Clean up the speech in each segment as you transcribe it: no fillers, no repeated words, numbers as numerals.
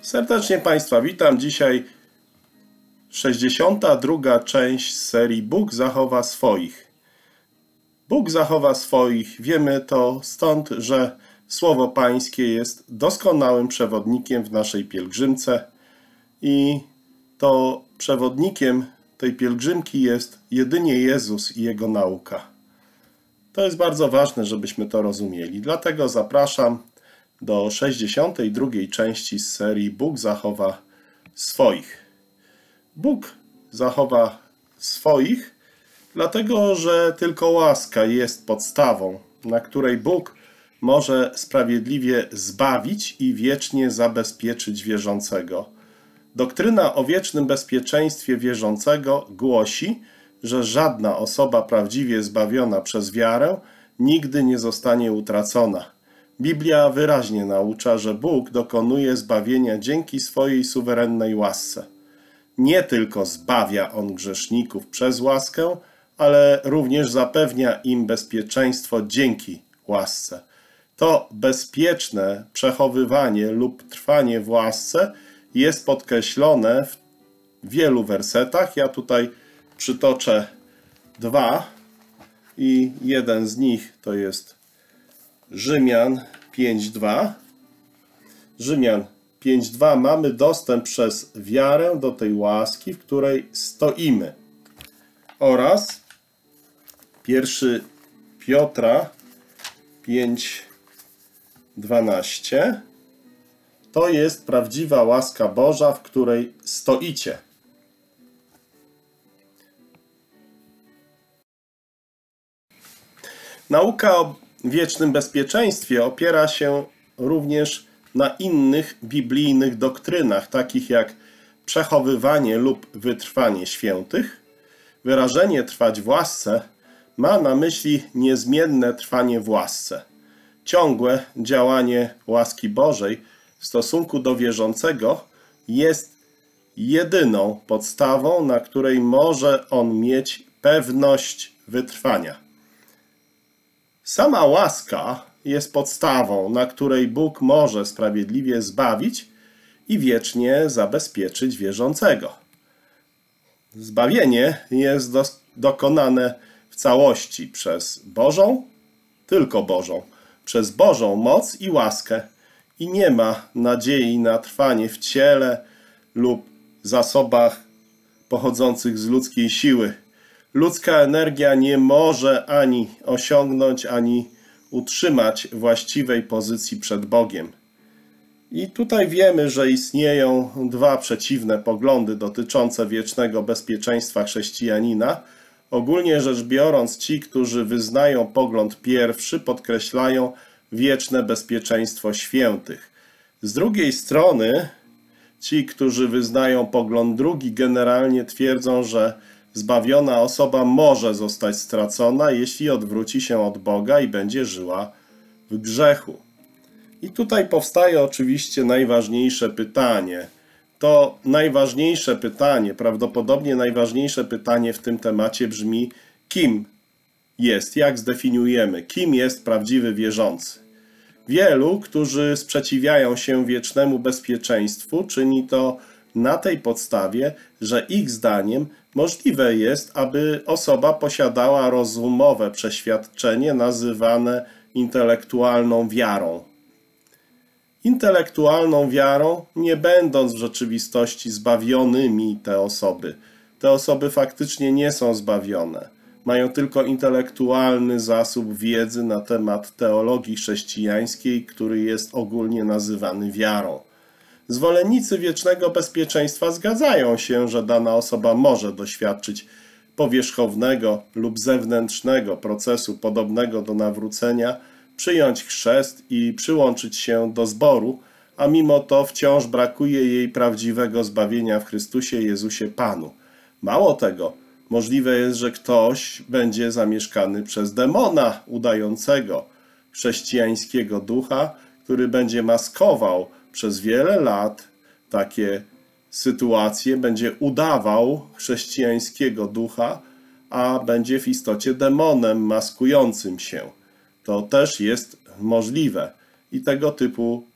Serdecznie Państwa witam. Dzisiaj 62. część z serii Bóg zachowa swoich. Bóg zachowa swoich. Wiemy to stąd, że Słowo Pańskie jest doskonałym przewodnikiem w naszej pielgrzymce i to przewodnikiem tej pielgrzymki jest jedynie Jezus i Jego nauka. To jest bardzo ważne, żebyśmy to rozumieli. Dlatego zapraszam do 62. części z serii Bóg zachowa swoich. Bóg zachowa swoich, dlatego że tylko łaska jest podstawą, na której Bóg może sprawiedliwie zbawić i wiecznie zabezpieczyć wierzącego. Doktryna o wiecznym bezpieczeństwie wierzącego głosi, że żadna osoba prawdziwie zbawiona przez wiarę nigdy nie zostanie utracona. Biblia wyraźnie naucza, że Bóg dokonuje zbawienia dzięki swojej suwerennej łasce. Nie tylko zbawia On grzeszników przez łaskę, ale również zapewnia im bezpieczeństwo dzięki łasce. To bezpieczne przechowywanie lub trwanie w łasce jest podkreślone w wielu wersetach. Ja tutaj przytoczę dwa i jeden z nich to jest Rzymian 5:2. Rzymian 5:2. Mamy dostęp przez wiarę do tej łaski, w której stoimy. Oraz 1 Piotra 5:12. To jest prawdziwa łaska Boża, w której stoicie. Nauka o wiecznym bezpieczeństwie opiera się również na innych biblijnych doktrynach, takich jak przechowywanie lub wytrwanie świętych. Wyrażenie trwać w łasce ma na myśli niezmienne trwanie w łasce. Ciągłe działanie łaski Bożej w stosunku do wierzącego jest jedyną podstawą, na której może on mieć pewność wytrwania. Sama łaska jest podstawą, na której Bóg może sprawiedliwie zbawić i wiecznie zabezpieczyć wierzącego. Zbawienie jest dokonane w całości przez Bożą, tylko Bożą, przez Bożą moc i łaskę i nie ma nadziei na trwanie w ciele lub zasobach pochodzących z ludzkiej siły. Ludzka energia nie może ani osiągnąć, ani utrzymać właściwej pozycji przed Bogiem. I tutaj wiemy, że istnieją dwa przeciwne poglądy dotyczące wiecznego bezpieczeństwa chrześcijanina. Ogólnie rzecz biorąc, ci, którzy wyznają pogląd pierwszy, podkreślają wieczne bezpieczeństwo świętych. Z drugiej strony, ci, którzy wyznają pogląd drugi, generalnie twierdzą, że zbawiona osoba może zostać stracona, jeśli odwróci się od Boga i będzie żyła w grzechu. I tutaj powstaje oczywiście najważniejsze pytanie. To najważniejsze pytanie, prawdopodobnie najważniejsze pytanie w tym temacie brzmi: kim jest, jak zdefiniujemy, kim jest prawdziwy wierzący? Wielu, którzy sprzeciwiają się wiecznemu bezpieczeństwu, czyni to na tej podstawie, że ich zdaniem możliwe jest, aby osoba posiadała rozumowe przeświadczenie nazywane intelektualną wiarą. Intelektualną wiarą, nie będąc w rzeczywistości zbawionymi te osoby. Te osoby faktycznie nie są zbawione. Mają tylko intelektualny zasób wiedzy na temat teologii chrześcijańskiej, który jest ogólnie nazywany wiarą. Zwolennicy wiecznego bezpieczeństwa zgadzają się, że dana osoba może doświadczyć powierzchownego lub zewnętrznego procesu podobnego do nawrócenia, przyjąć chrzest i przyłączyć się do zboru, a mimo to wciąż brakuje jej prawdziwego zbawienia w Chrystusie Jezusie Panu. Mało tego, możliwe jest, że ktoś będzie zamieszkany przez demona udającego chrześcijańskiego ducha, który będzie maskował przez wiele lat takie sytuacje, będzie udawał chrześcijańskiego ducha, a będzie w istocie demonem maskującym się. To też jest możliwe i tego typu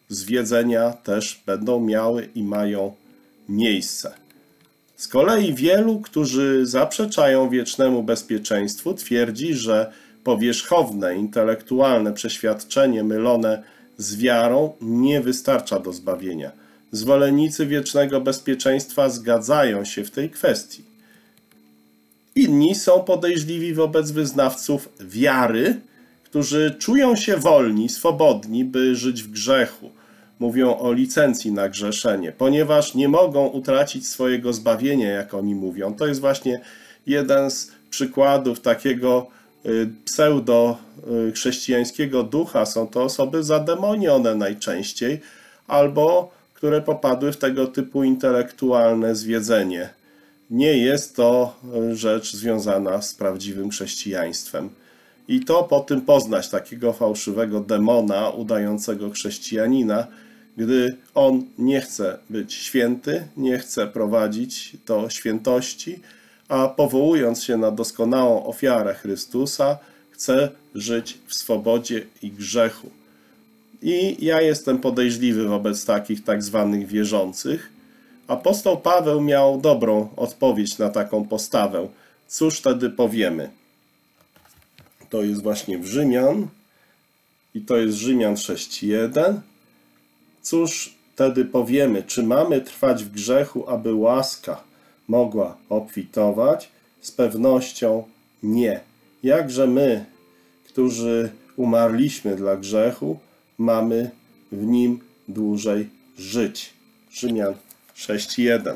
zwiedzenia też będą miały i mają miejsce. Z kolei wielu, którzy zaprzeczają wiecznemu bezpieczeństwu, twierdzi, że powierzchowne, intelektualne przeświadczenie mylone z wiarą nie wystarcza do zbawienia. Zwolennicy wiecznego bezpieczeństwa zgadzają się w tej kwestii. Inni są podejrzliwi wobec wyznawców wiary, którzy czują się wolni, swobodni, by żyć w grzechu. Mówią o licencji na grzeszenie, ponieważ nie mogą utracić swojego zbawienia, jak oni mówią. To jest właśnie jeden z przykładów takiego pseudo-chrześcijańskiego ducha. Są to osoby zademonione najczęściej, albo które popadły w tego typu intelektualne zwiedzenie. Nie jest to rzecz związana z prawdziwym chrześcijaństwem. I to po tym poznać takiego fałszywego demona udającego chrześcijanina, gdy on nie chce być święty, nie chce prowadzić do świętości, a powołując się na doskonałą ofiarę Chrystusa, chce żyć w swobodzie i grzechu. I ja jestem podejrzliwy wobec takich tak zwanych wierzących. Apostoł Paweł miał dobrą odpowiedź na taką postawę. Cóż wtedy powiemy? To jest właśnie w Rzymian i to jest Rzymian 6:1. Cóż wtedy powiemy? Czy mamy trwać w grzechu, aby łaska mogła obfitować? Z pewnością nie. Jakże my, którzy umarliśmy dla grzechu, mamy w nim dłużej żyć? Rzymian 6:1.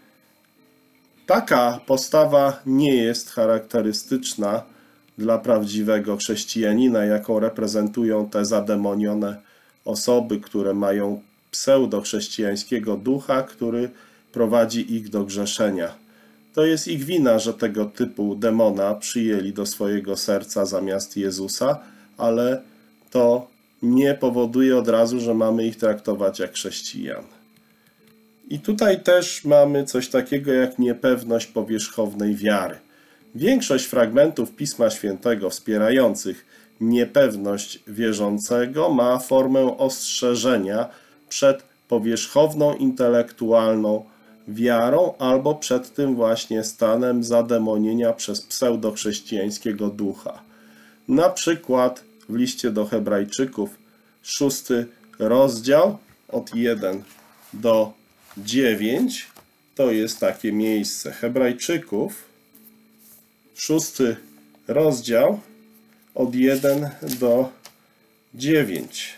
Taka postawa nie jest charakterystyczna dla prawdziwego chrześcijanina, jaką reprezentują te zademonione osoby, które mają pseudo-chrześcijańskiego ducha, który prowadzi ich do grzeszenia. To jest ich wina, że tego typu demona przyjęli do swojego serca zamiast Jezusa, ale to nie powoduje od razu, że mamy ich traktować jak chrześcijan. I tutaj też mamy coś takiego jak niepewność powierzchownej wiary. Większość fragmentów Pisma Świętego wspierających niepewność wierzącego ma formę ostrzeżenia przed powierzchowną intelektualną wiarą albo przed tym właśnie stanem zademonienia przez pseudochrześcijańskiego ducha. Na przykład w liście do Hebrajczyków, 6 rozdział od 1 do 9, to jest takie miejsce. Hebrajczyków, 6 rozdział od 1 do 9.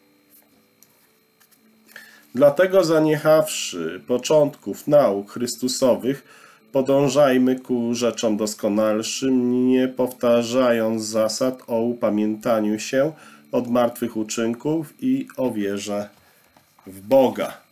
Dlatego zaniechawszy początków nauk Chrystusowych, podążajmy ku rzeczom doskonalszym, nie powtarzając zasad o upamiętaniu się od martwych uczynków i o wierze w Boga.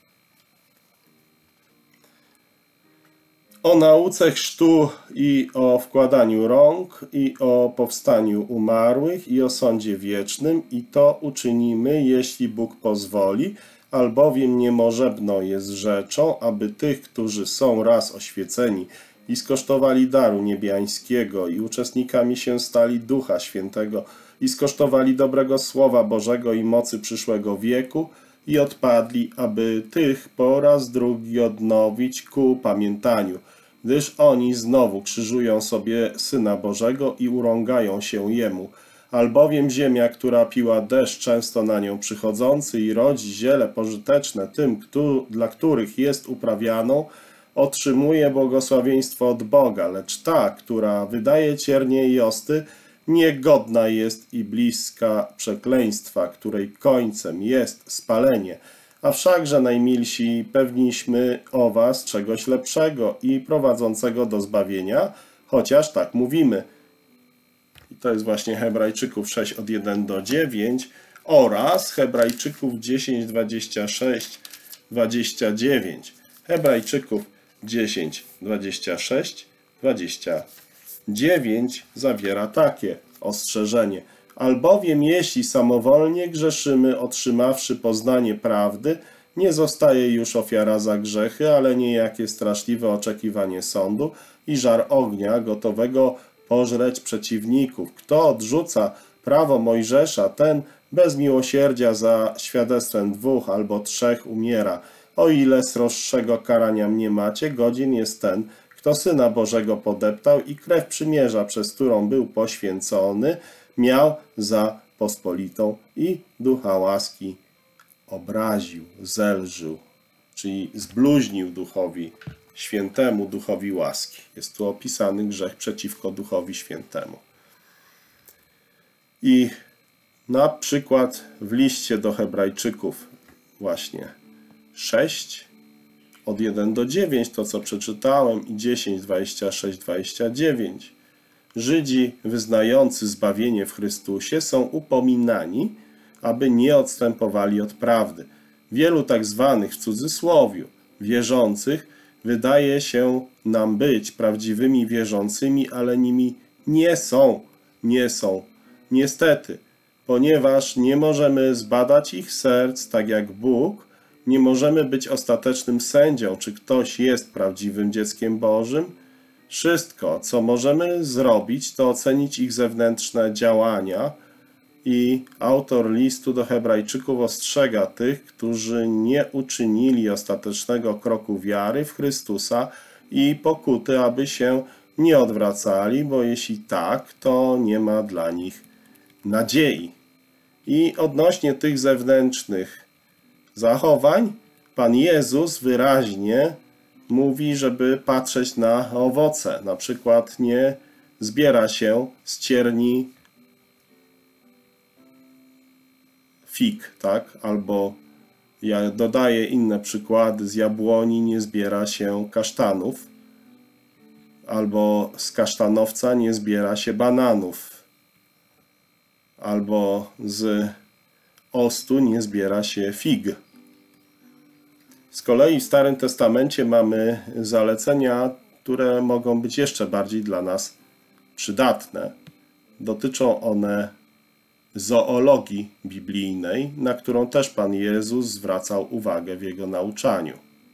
O nauce chrztu i o wkładaniu rąk, i o powstaniu umarłych, i o sądzie wiecznym, i to uczynimy, jeśli Bóg pozwoli, albowiem niemożebną jest rzeczą, aby tych, którzy są raz oświeceni i skosztowali daru niebiańskiego i uczestnikami się stali Ducha Świętego i skosztowali dobrego Słowa Bożego i mocy przyszłego wieku i odpadli, aby tych po raz drugi odnowić ku pamiętaniu, gdyż oni znowu krzyżują sobie Syna Bożego i urągają się Jemu. Albowiem ziemia, która piła deszcz często na nią przychodzący i rodzi ziele pożyteczne tym, dla których jest uprawianą, otrzymuje błogosławieństwo od Boga, lecz ta, która wydaje ciernie i osty, niegodna jest i bliska przekleństwa, której końcem jest spalenie. A wszakże, najmilsi, pewniśmy o was czegoś lepszego i prowadzącego do zbawienia, chociaż tak mówimy. I to jest właśnie Hebrajczyków 6 od 1 do 9 oraz Hebrajczyków 10, 26, 29. Hebrajczyków 10, 26, 29 zawiera takie ostrzeżenie. Albowiem jeśli samowolnie grzeszymy, otrzymawszy poznanie prawdy, nie zostaje już ofiara za grzechy, ale niejakie straszliwe oczekiwanie sądu i żar ognia gotowego pożreć przeciwników. Kto odrzuca prawo Mojżesza, ten Bez miłosierdzia za świadectwem 2 albo 3 umiera. O ile sroższego karania nie macie, godzien jest ten, kto Syna Bożego podeptał i krew przymierza, przez którą był poświęcony, miał za pospolitą i ducha łaski obraził, zelżył, czyli zbluźnił Duchowi Świętemu, Duchowi łaski. Jest tu opisany grzech przeciwko Duchowi Świętemu. I na przykład w liście do Hebrajczyków właśnie 6, od 1 do 9, to co przeczytałem, i 10, 26, 29. Żydzi wyznający zbawienie w Chrystusie są upominani, aby nie odstępowali od prawdy. Wielu tak zwanych w cudzysłowiu wierzących wydaje się nam być prawdziwymi wierzącymi, ale nimi nie są. Niestety, ponieważ nie możemy zbadać ich serc tak jak Bóg, nie możemy być ostatecznym sędzią, czy ktoś jest prawdziwym dzieckiem Bożym. Wszystko, co możemy zrobić, to ocenić ich zewnętrzne działania, i autor listu do Hebrajczyków ostrzega tych, którzy nie uczynili ostatecznego kroku wiary w Chrystusa i pokuty, aby się nie odwracali, bo jeśli tak, to nie ma dla nich nadziei. I odnośnie tych zewnętrznych zachowań, Pan Jezus wyraźnie mówi, żeby patrzeć na owoce. Na przykład nie zbiera się z cierni fig, tak? Albo ja dodaję inne przykłady, z jabłoni nie zbiera się kasztanów, albo z kasztanowca nie zbiera się bananów, albo z ostu nie zbiera się fig. Z kolei w Starym Testamencie mamy zalecenia, które mogą być jeszcze bardziej dla nas przydatne. Dotyczą one zoologii biblijnej, na którą też Pan Jezus zwracał uwagę w Jego nauczaniu.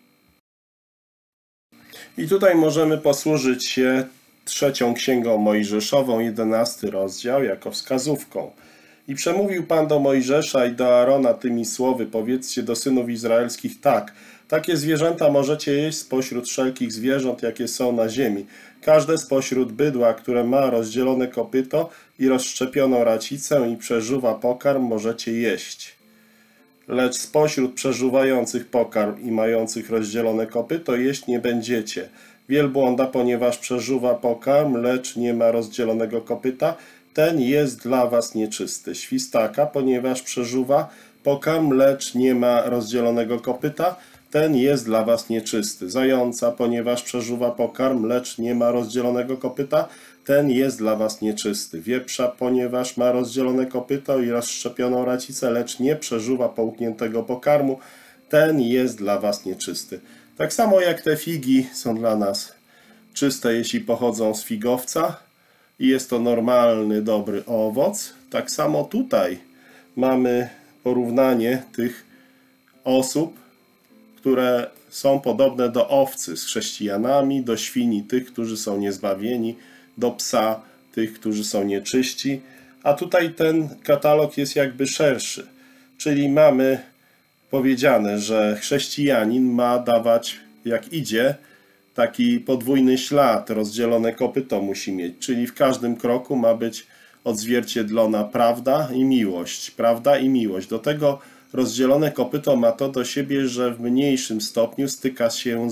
I tutaj możemy posłużyć się 3 Księgą Mojżeszową, 11 rozdział, jako wskazówką. I przemówił Pan do Mojżesza i do Aarona tymi słowy: powiedzcie do synów izraelskich tak: takie zwierzęta możecie jeść spośród wszelkich zwierząt, jakie są na ziemi. Każde spośród bydła, które ma rozdzielone kopyto i rozszczepioną racicę i przeżuwa pokarm, możecie jeść. Lecz spośród przeżuwających pokarm i mających rozdzielone kopyto jeść nie będziecie. Wielbłąda, ponieważ przeżuwa pokarm, lecz nie ma rozdzielonego kopyta, ten jest dla was nieczysty. Świstaka, ponieważ przeżuwa pokarm, lecz nie ma rozdzielonego kopyta, ten jest dla was nieczysty. Zająca, ponieważ przeżuwa pokarm, lecz nie ma rozdzielonego kopyta, ten jest dla was nieczysty. Wieprza, ponieważ ma rozdzielone kopyto i rozszczepioną racicę, lecz nie przeżuwa połkniętego pokarmu, ten jest dla was nieczysty. Tak samo jak te figi są dla nas czyste, jeśli pochodzą z figowca i jest to normalny, dobry owoc, tak samo tutaj mamy porównanie tych osób, które są podobne do owcy z chrześcijanami, do świni tych, którzy są niezbawieni, do psa tych, którzy są nieczyści. A tutaj ten katalog jest jakby szerszy. Czyli mamy powiedziane, że chrześcijanin ma dawać, jak idzie, taki podwójny ślad, rozdzielone kopyto musi mieć. Czyli w każdym kroku ma być odzwierciedlona prawda i miłość. Prawda i miłość. Do tego rozdzielone kopyto ma to do siebie, że w mniejszym stopniu styka się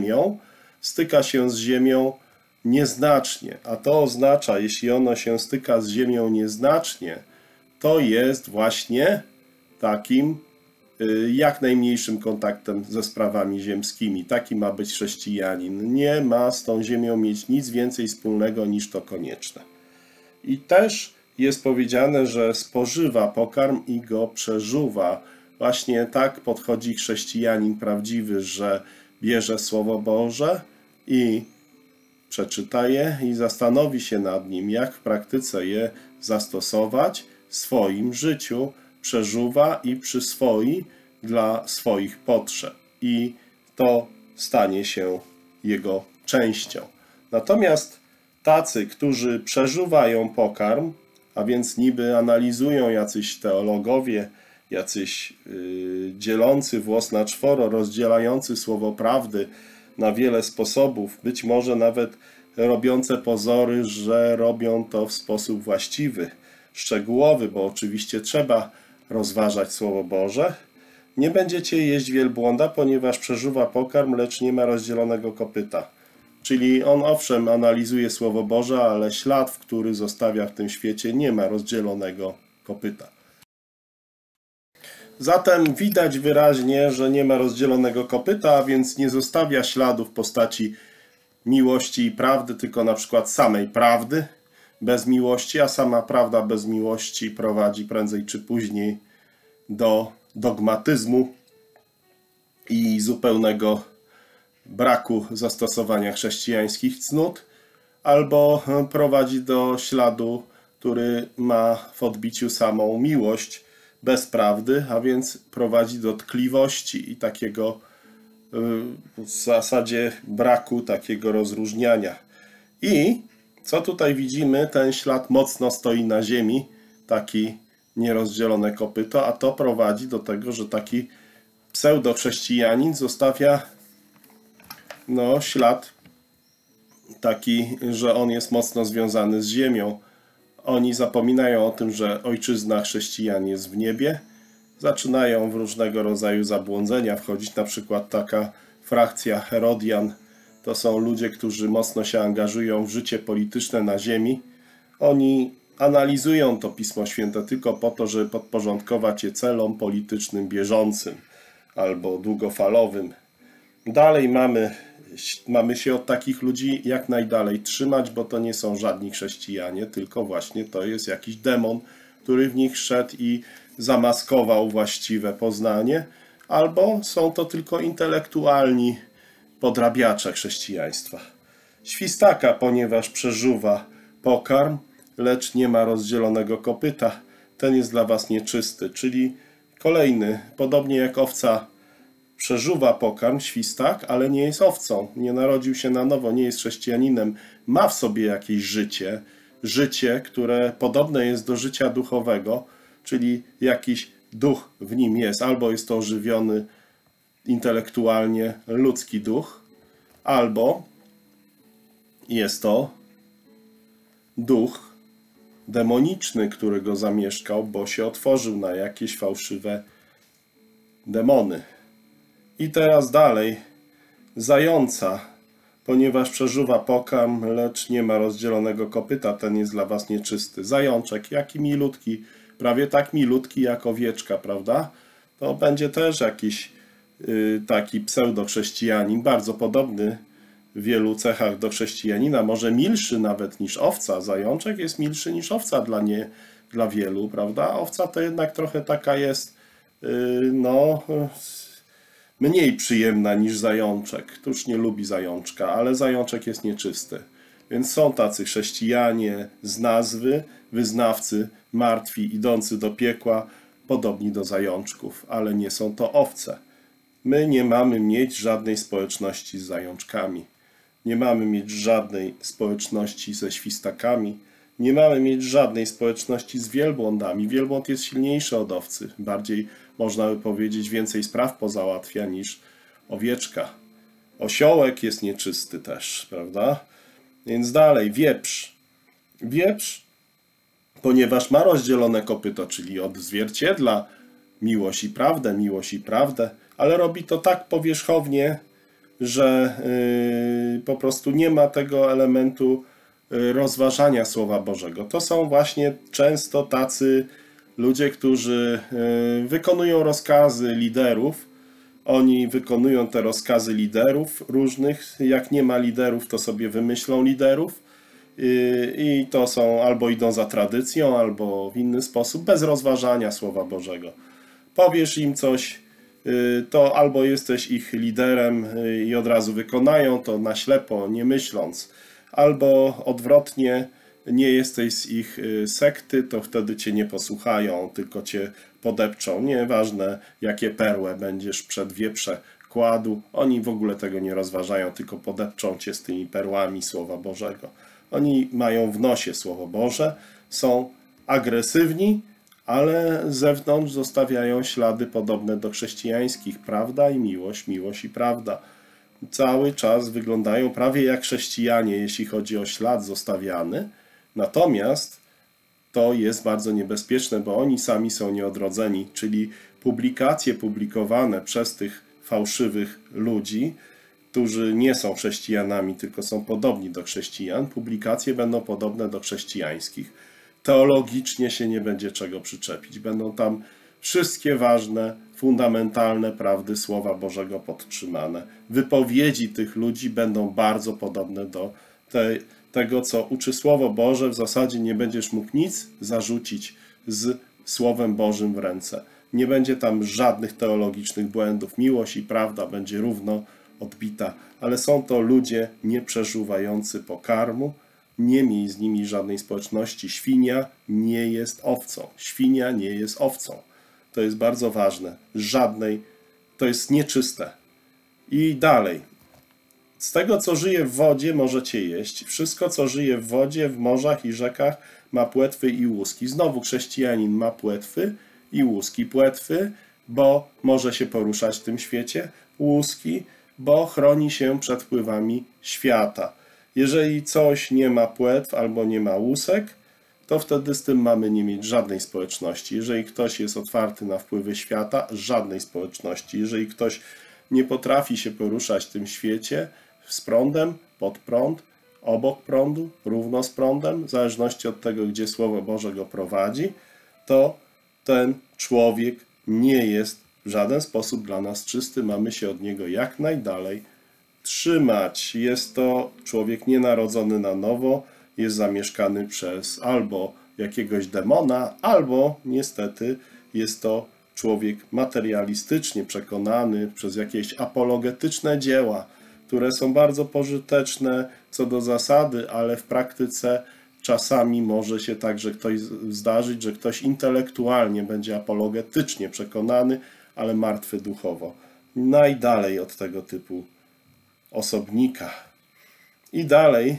z ziemią nieznacznie. A to oznacza, jeśli ono się styka z ziemią nieznacznie, to jest właśnie takim jak najmniejszym kontaktem ze sprawami ziemskimi. Taki ma być chrześcijanin. Nie ma z tą ziemią mieć nic więcej wspólnego niż to konieczne. I też jest powiedziane, że spożywa pokarm i go przeżuwa. Właśnie tak podchodzi chrześcijanin prawdziwy, że bierze Słowo Boże i przeczyta je i zastanowi się nad nim, jak w praktyce je zastosować w swoim życiu, przeżuwa i przyswoi dla swoich potrzeb. I to stanie się jego częścią. Natomiast tacy, którzy przeżuwają pokarm, a więc niby analizują jacyś teologowie, jacyś dzielący włos na czworo, rozdzielający słowo prawdy na wiele sposobów, być może nawet robiące pozory, że robią to w sposób właściwy, szczegółowy, bo oczywiście trzeba rozważać Słowo Boże. Nie będziecie jeść wielbłąda, ponieważ przeżuwa pokarm, lecz nie ma rozdzielonego kopyta. Czyli on owszem analizuje Słowo Boże, ale ślad, który zostawia w tym świecie, nie ma rozdzielonego kopyta. Zatem widać wyraźnie, że nie ma rozdzielonego kopyta, a więc nie zostawia śladu w postaci miłości i prawdy, tylko na przykład samej prawdy bez miłości, a sama prawda bez miłości prowadzi prędzej czy później do dogmatyzmu i zupełnego braku zastosowania chrześcijańskich cnót, albo prowadzi do śladu, który ma w odbiciu samą miłość bez prawdy, a więc prowadzi do tkliwości i takiego w zasadzie braku takiego rozróżniania. I co tutaj widzimy? Ten ślad mocno stoi na ziemi, taki nierozdzielone kopyto, a to prowadzi do tego, że taki pseudochrześcijanin zostawia ślad taki, że on jest mocno związany z ziemią. Oni zapominają o tym, że ojczyzna chrześcijan jest w niebie. Zaczynają w różnego rodzaju zabłądzenia wchodzić, na przykład taka frakcja Herodian. To są ludzie, którzy mocno się angażują w życie polityczne na ziemi. Oni analizują to Pismo Święte tylko po to, żeby podporządkować je celom politycznym bieżącym albo długofalowym. Dalej mamy się od takich ludzi jak najdalej trzymać, bo to nie są żadni chrześcijanie, tylko właśnie to jest jakiś demon, który w nich szedł i zamaskował właściwe poznanie, albo są to tylko intelektualni podrabiacze chrześcijaństwa. Świstaka, ponieważ przeżuwa pokarm, lecz nie ma rozdzielonego kopyta, ten jest dla was nieczysty. Czyli kolejny, podobnie jak owca przeżuwa pokarm, świstak, ale nie jest owcą, nie narodził się na nowo, nie jest chrześcijaninem, ma w sobie jakieś życie, które podobne jest do życia duchowego, czyli jakiś duch w nim jest, albo jest to ożywiony intelektualnie ludzki duch, albo jest to duch demoniczny, który go zamieszkał, bo się otworzył na jakieś fałszywe demony. I teraz dalej, zająca, ponieważ przeżuwa pokarm, lecz nie ma rozdzielonego kopyta, ten jest dla was nieczysty. Zajączek, jaki milutki, prawie tak milutki jak owieczka, prawda? To będzie też jakiś taki pseudochrześcijanin, bardzo podobny w wielu cechach do chrześcijanina, może milszy nawet niż owca. Zajączek jest milszy niż owca dla wielu, prawda? Owca to jednak trochę taka jest, mniej przyjemna niż zajączek. Któż nie lubi zajączka, ale zajączek jest nieczysty. Więc są tacy chrześcijanie z nazwy, wyznawcy, martwi, idący do piekła, podobni do zajączków, ale nie są to owce. My nie mamy mieć żadnej społeczności z zajączkami. Nie mamy mieć żadnej społeczności ze świstakami. Nie mamy mieć żadnej społeczności z wielbłądami. Wielbłąd jest silniejszy od owcy. Bardziej, można by powiedzieć, więcej spraw pozałatwia niż owieczka. Osiołek jest nieczysty też, prawda? Więc dalej, wieprz. Wieprz, ponieważ ma rozdzielone kopyto, czyli odzwierciedla miłość i prawdę, ale robi to tak powierzchownie, że po prostu nie ma tego elementu rozważania Słowa Bożego. To są właśnie często tacy ludzie, którzy wykonują rozkazy liderów. Oni wykonują te rozkazy liderów różnych. Jak nie ma liderów, to sobie wymyślą liderów. I to są albo idą za tradycją, albo w inny sposób, bez rozważania Słowa Bożego. Powiesz im coś, to albo jesteś ich liderem i od razu wykonają to na ślepo, nie myśląc, albo odwrotnie, nie jesteś z ich sekty, to wtedy cię nie posłuchają, tylko cię podepczą. Nieważne, jakie perłę będziesz przed wieprze kładł, oni w ogóle tego nie rozważają, tylko podepczą cię z tymi perłami Słowa Bożego. Oni mają w nosie Słowo Boże, są agresywni, ale z zewnątrz zostawiają ślady podobne do chrześcijańskich. Prawda i miłość, miłość i prawda. Cały czas wyglądają prawie jak chrześcijanie, jeśli chodzi o ślad zostawiany. Natomiast to jest bardzo niebezpieczne, bo oni sami są nieodrodzeni, czyli publikacje publikowane przez tych fałszywych ludzi, którzy nie są chrześcijanami, tylko są podobni do chrześcijan, publikacje będą podobne do chrześcijańskich. Teologicznie się nie będzie czego przyczepić. Będą tam wszystkie ważne, fundamentalne prawdy Słowa Bożego podtrzymane. Wypowiedzi tych ludzi będą bardzo podobne do tego, co uczy Słowo Boże. W zasadzie nie będziesz mógł nic zarzucić z Słowem Bożym w ręce. Nie będzie tam żadnych teologicznych błędów. Miłość i prawda będzie równo odbita, ale są to ludzie nieprzeżuwający pokarmu. Nie miej z nimi żadnej społeczności. Świnia nie jest owcą. Świnia nie jest owcą. To jest bardzo ważne. Żadnej. To jest nieczyste. I dalej. Z tego, co żyje w wodzie, możecie jeść. Wszystko, co żyje w wodzie, w morzach i rzekach, ma płetwy i łuski. Znowu chrześcijanin ma płetwy i łuski. Płetwy, bo może się poruszać w tym świecie. Łuski, bo chroni się przed wpływami świata. Jeżeli coś nie ma płetw albo nie ma łusek, to wtedy z tym mamy nie mieć żadnej społeczności. Jeżeli ktoś jest otwarty na wpływy świata, żadnej społeczności. Jeżeli ktoś nie potrafi się poruszać w tym świecie z prądem, pod prąd, obok prądu, równo z prądem, w zależności od tego, gdzie Słowo Boże go prowadzi, to ten człowiek nie jest w żaden sposób dla nas czysty. Mamy się od niego jak najdalej trzymać. Jest to człowiek nienarodzony na nowo, jest zamieszkany przez albo jakiegoś demona, albo niestety jest to człowiek materialistycznie przekonany przez jakieś apologetyczne dzieła, które są bardzo pożyteczne co do zasady, ale w praktyce czasami może się także ktoś zdarzyć, że ktoś intelektualnie będzie apologetycznie przekonany, ale martwy duchowo. Najdalej od tego typu osobnika. I dalej,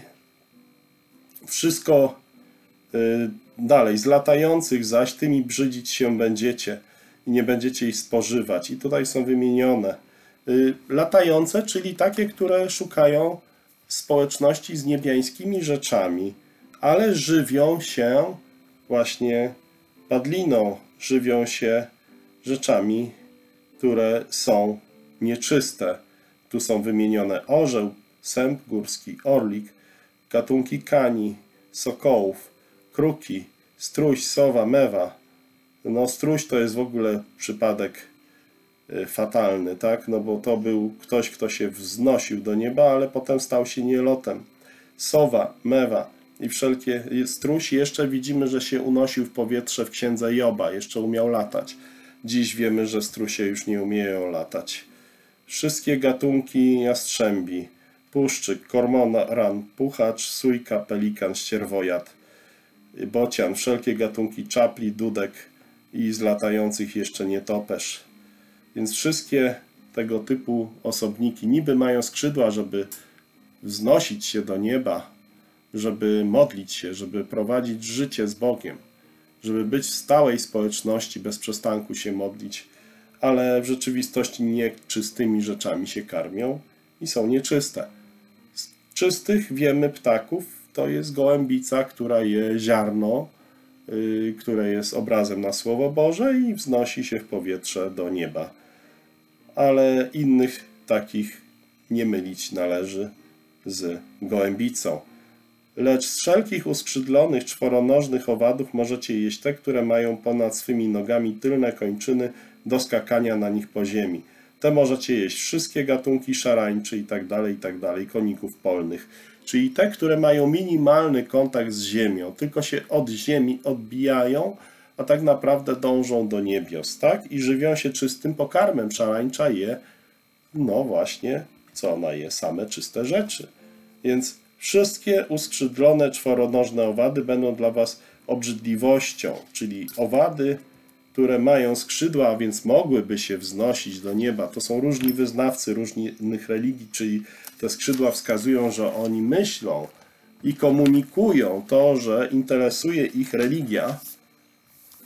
wszystko dalej, z latających zaś tymi brzydzić się będziecie i nie będziecie ich spożywać. I tutaj są wymienione latające, czyli takie, które szukają społeczności z niebiańskimi rzeczami, ale żywią się właśnie padliną, żywią się rzeczami, które są nieczyste. Tu są wymienione orzeł, sęp górski, orlik, gatunki kani, sokołów, kruki, struś, sowa, mewa. No struś to jest w ogóle przypadek fatalny, tak? No bo to był ktoś, kto się wznosił do nieba, ale potem stał się nielotem. Sowa, mewa i wszelkie struś jeszcze widzimy, że się unosił w powietrze w księdze Joba, jeszcze umiał latać. Dziś wiemy, że strusie już nie umieją latać. Wszystkie gatunki jastrzębi, puszczyk, kormoran, puchacz, sójka, pelikan, ścierwojad, bocian, wszelkie gatunki czapli, dudek i z latających jeszcze nietoperz. Więc wszystkie tego typu osobniki niby mają skrzydła, żeby wznosić się do nieba, żeby modlić się, żeby prowadzić życie z Bogiem, żeby być w stałej społeczności, bez przestanku się modlić, ale w rzeczywistości nieczystymi rzeczami się karmią i są nieczyste. Z czystych wiemy ptaków, to jest gołębica, która je ziarno, które jest obrazem na Słowo Boże i wznosi się w powietrze do nieba. Ale innych takich nie mylić należy z gołębicą. Lecz z wszelkich uskrzydlonych, czworonożnych owadów możecie jeść te, które mają ponad swymi nogami tylne kończyny do skakania na nich po ziemi. Te możecie jeść wszystkie gatunki szarańczy i tak dalej, koników polnych. Czyli te, które mają minimalny kontakt z ziemią, tylko się od ziemi odbijają, a tak naprawdę dążą do niebios, tak? I żywią się czystym pokarmem. Szarańcza je, no właśnie, co ona je? Same czyste rzeczy. Więc wszystkie uskrzydlone, czworonożne owady będą dla was obrzydliwością, czyli owady, które mają skrzydła, a więc mogłyby się wznosić do nieba. To są różni wyznawcy różnych religii, czyli te skrzydła wskazują, że oni myślą i komunikują to, że interesuje ich religia,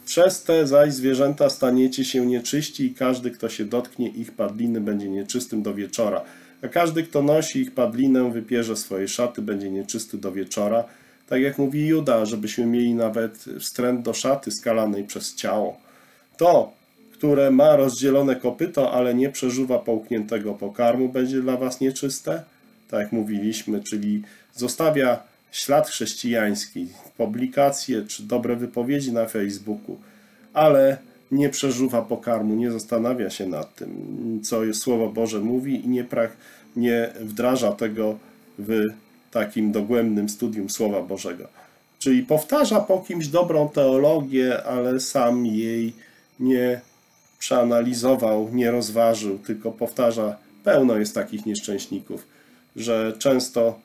Przez te zaś zwierzęta staniecie się nieczyści i każdy, kto się dotknie ich padliny, będzie nieczystym do wieczora. A każdy, kto nosi ich padlinę, wypierze swoje szaty, będzie nieczysty do wieczora. Tak jak mówi Juda, żebyśmy mieli nawet wstręt do szaty skalanej przez ciało. To, które ma rozdzielone kopyto, ale nie przeżuwa połkniętego pokarmu, będzie dla was nieczyste. Tak jak mówiliśmy, czyli zostawia ślad chrześcijański, publikacje czy dobre wypowiedzi na Facebooku, ale nie przeżuwa pokarmu, nie zastanawia się nad tym, co jest Słowo Boże mówi i nie wdraża tego w takim dogłębnym studium Słowa Bożego. Czyli powtarza po kimś dobrą teologię, ale sam jej nie przeanalizował, nie rozważył, tylko powtarza. Pełno jest takich nieszczęśników, że często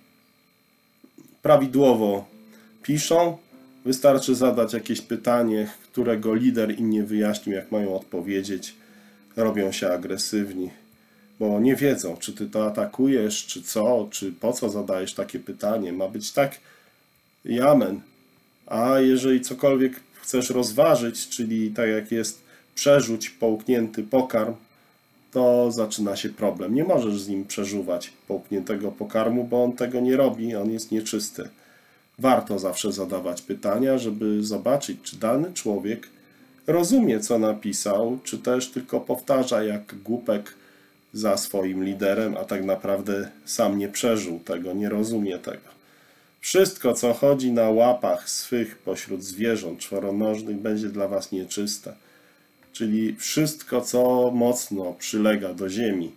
prawidłowo piszą, wystarczy zadać jakieś pytanie, którego lider im nie wyjaśnił, jak mają odpowiedzieć, robią się agresywni, bo nie wiedzą, czy ty to atakujesz, czy co, czy po co zadajesz takie pytanie. Ma być tak i amen. A jeżeli cokolwiek chcesz rozważyć, czyli tak jak jest przerzuć połknięty pokarm, to zaczyna się problem. Nie możesz z nim przeżuwać połkniętego pokarmu, bo on tego nie robi, on jest nieczysty. Warto zawsze zadawać pytania, żeby zobaczyć, czy dany człowiek rozumie, co napisał, czy też tylko powtarza jak głupek za swoim liderem, a tak naprawdę sam nie przeżył tego, nie rozumie tego. Wszystko, co chodzi na łapach swych pośród zwierząt czworonożnych, będzie dla was nieczyste. Czyli wszystko, co mocno przylega do ziemi.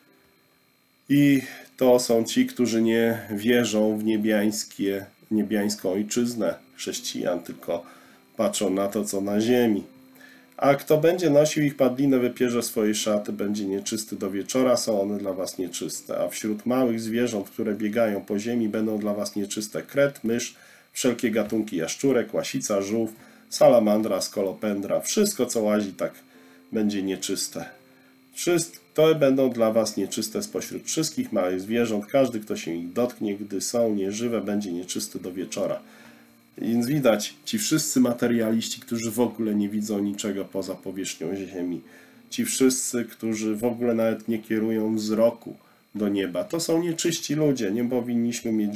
I to są ci, którzy nie wierzą w niebiańską ojczyznę chrześcijan, tylko patrzą na to, co na ziemi. A kto będzie nosił ich padlinę, wypierze swoje szaty, będzie nieczysty do wieczora, są one dla was nieczyste. A wśród małych zwierząt, które biegają po ziemi, będą dla was nieczyste kret, mysz, wszelkie gatunki jaszczurek, łasica, żółw, salamandra, skolopendra. Wszystko, co łazi, tak będzie nieczyste. To będą dla was nieczyste spośród wszystkich małych zwierząt. Każdy, kto się ich dotknie, gdy są nieżywe, będzie nieczysty do wieczora. Więc widać, ci wszyscy materialiści, którzy w ogóle nie widzą niczego poza powierzchnią ziemi, ci wszyscy, którzy w ogóle nawet nie kierują wzroku do nieba, to są nieczyści ludzie, nie powinniśmy mieć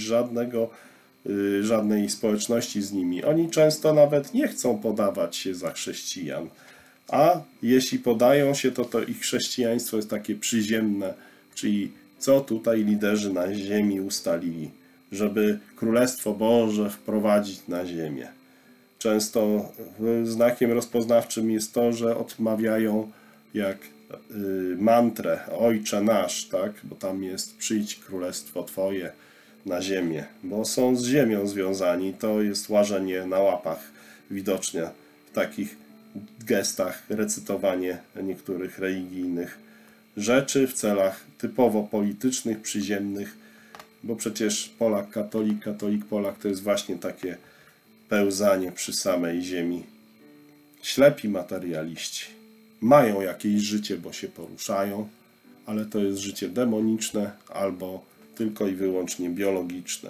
żadnej społeczności z nimi. Oni często nawet nie chcą podawać się za chrześcijan, a jeśli podają się, to ich chrześcijaństwo jest takie przyziemne, czyli co tutaj liderzy na ziemi ustalili, żeby Królestwo Boże wprowadzić na ziemię. Często znakiem rozpoznawczym jest to, że odmawiają jak mantrę Ojcze nasz, tak? Bo tam jest przyjdź Królestwo Twoje na ziemię, bo są z ziemią związani. To jest łażenie na łapach widocznie w takich gestach, recytowanie niektórych religijnych rzeczy w celach typowo politycznych, przyziemnych, bo przecież Polak, katolik, Polak to jest właśnie takie pełzanie przy samej ziemi. Ślepi materialiści mają jakieś życie, bo się poruszają, ale to jest życie demoniczne albo tylko i wyłącznie biologiczne.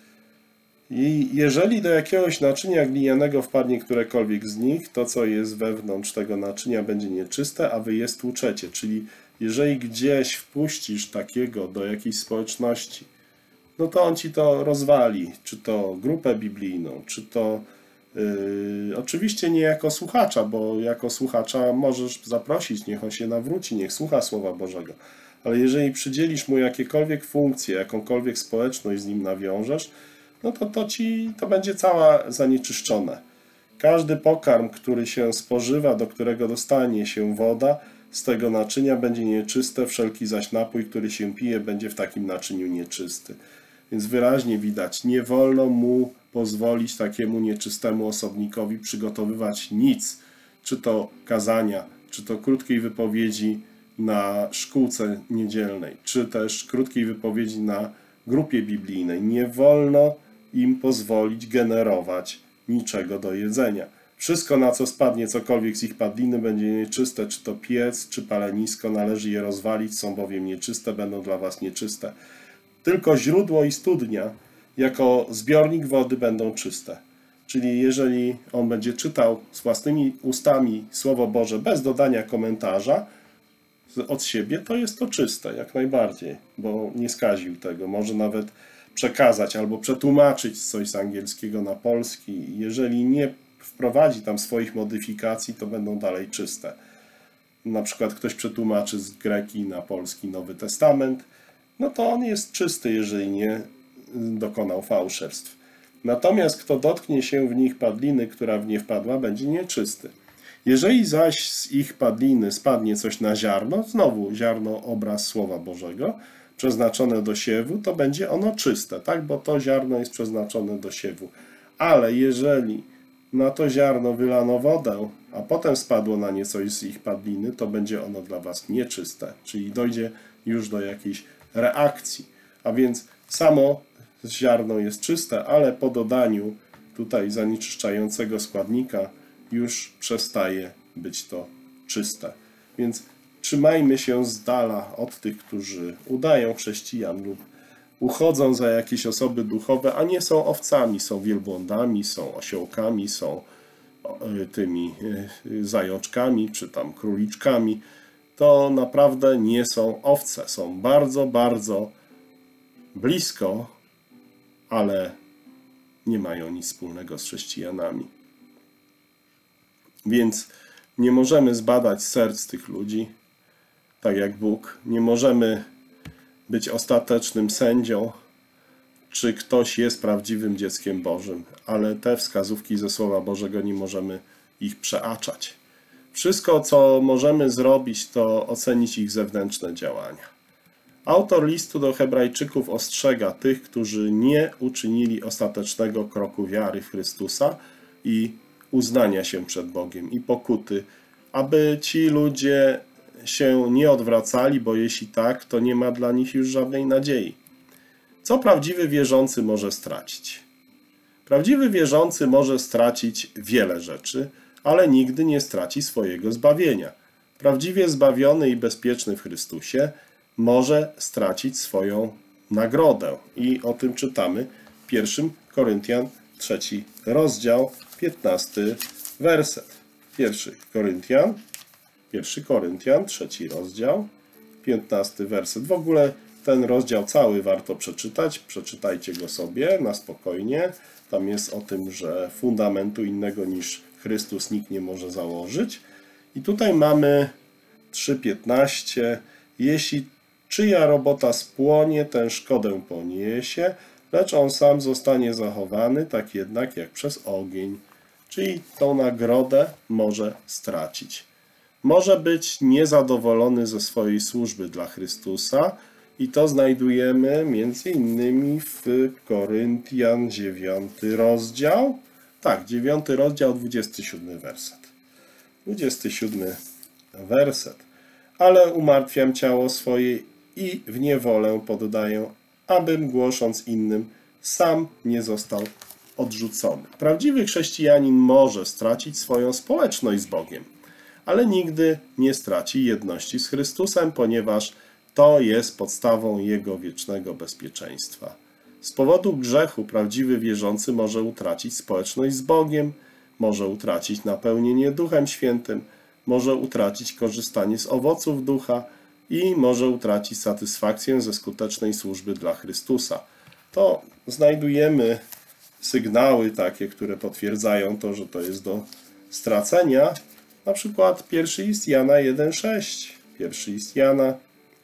I jeżeli do jakiegoś naczynia glinianego wpadnie którekolwiek z nich, to co jest wewnątrz tego naczynia będzie nieczyste, a wy je stłuczecie. Czyli jeżeli gdzieś wpuścisz takiego do jakiejś społeczności, no to on ci to rozwali, czy to grupę biblijną, czy to oczywiście nie jako słuchacza, bo jako słuchacza możesz zaprosić, niech on się nawróci, niech słucha Słowa Bożego. Ale jeżeli przydzielisz mu jakiekolwiek funkcje, jakąkolwiek społeczność z nim nawiążesz, no to będzie cała zanieczyszczone. Każdy pokarm, który się spożywa, do którego dostanie się woda, z tego naczynia będzie nieczyste, wszelki zaś napój, który się pije, będzie w takim naczyniu nieczysty. Więc wyraźnie widać, nie wolno mu pozwolić takiemu nieczystemu osobnikowi przygotowywać nic, czy to kazania, czy to krótkiej wypowiedzi na szkółce niedzielnej, czy też krótkiej wypowiedzi na grupie biblijnej. Nie wolno im pozwolić generować niczego do jedzenia. Wszystko, na co spadnie cokolwiek z ich padliny, będzie nieczyste, czy to piec, czy palenisko, należy je rozwalić, są bowiem nieczyste, będą dla was nieczyste. Tylko źródło i studnia, jako zbiornik wody będą czyste. Czyli jeżeli on będzie czytał z własnymi ustami Słowo Boże bez dodania komentarza od siebie, to jest to czyste, jak najbardziej, bo nie skaził tego. Może nawet przekazać albo przetłumaczyć coś z angielskiego na polski. Jeżeli nie wprowadzi tam swoich modyfikacji, to będą dalej czyste. Na przykład ktoś przetłumaczy z greki na polski Nowy Testament, no to on jest czysty, jeżeli nie dokonał fałszerstw. Natomiast kto dotknie się w nich padliny, która w nie wpadła, będzie nieczysty. Jeżeli zaś z ich padliny spadnie coś na ziarno, znowu ziarno, obraz Słowa Bożego, przeznaczone do siewu, to będzie ono czyste, tak? Bo to ziarno jest przeznaczone do siewu. Ale jeżeli na to ziarno wylano wodę, a potem spadło na nie coś z ich padliny, to będzie ono dla was nieczyste, czyli dojdzie już do jakiejś reakcji. A więc samo ziarno jest czyste, ale po dodaniu tutaj zanieczyszczającego składnika już przestaje być to czyste. Więc trzymajmy się z dala od tych, którzy udają chrześcijan lub uchodzą za jakieś osoby duchowe, a nie są owcami, są wielbłądami, są osiołkami, są tymi zajączkami, czy tam króliczkami. To naprawdę nie są owce. Są bardzo, bardzo blisko, ale nie mają nic wspólnego z chrześcijanami. Więc nie możemy zbadać serc tych ludzi, tak jak Bóg. Nie możemy być ostatecznym sędzią, czy ktoś jest prawdziwym dzieckiem Bożym, ale te wskazówki ze Słowa Bożego nie możemy ich przeaczać. Wszystko, co możemy zrobić, to ocenić ich zewnętrzne działania. Autor listu do Hebrajczyków ostrzega tych, którzy nie uczynili ostatecznego kroku wiary w Chrystusa i uznania się przed Bogiem i pokuty, aby ci ludzie się nie odwracali, bo jeśli tak, to nie ma dla nich już żadnej nadziei. Co prawdziwy wierzący może stracić? Prawdziwy wierzący może stracić wiele rzeczy, ale nigdy nie straci swojego zbawienia. Prawdziwie zbawiony i bezpieczny w Chrystusie może stracić swoją nagrodę. I o tym czytamy w 1 Koryntian 3 rozdział, 15 werset. 1 Koryntian 3 rozdział, 15 werset. W ogóle ten rozdział cały warto przeczytać. Przeczytajcie go sobie na spokojnie. Tam jest o tym, że fundamentu innego niż Chrystus nikt nie może założyć. I tutaj mamy 3:15. Jeśli czyja robota spłonie, ten szkodę poniesie, lecz on sam zostanie zachowany, tak jednak jak przez ogień. Czyli tą nagrodę może stracić. Może być niezadowolony ze swojej służby dla Chrystusa i to znajdujemy między innymi w Koryntian 9 rozdział. Tak, 9 rozdział, 27 werset. 27 werset. Ale umartwiam ciało swoje i w niewolę poddaję, abym głosząc innym sam nie został odrzucony. Prawdziwy chrześcijanin może stracić swoją społeczność z Bogiem, ale nigdy nie straci jedności z Chrystusem, ponieważ to jest podstawą jego wiecznego bezpieczeństwa. Z powodu grzechu prawdziwy wierzący może utracić społeczność z Bogiem, może utracić napełnienie Duchem Świętym, może utracić korzystanie z owoców ducha i może utracić satysfakcję ze skutecznej służby dla Chrystusa. To znajdujemy sygnały takie, które potwierdzają to, że to jest do stracenia. Na przykład 1 list Jana 1,6. 1 list Jana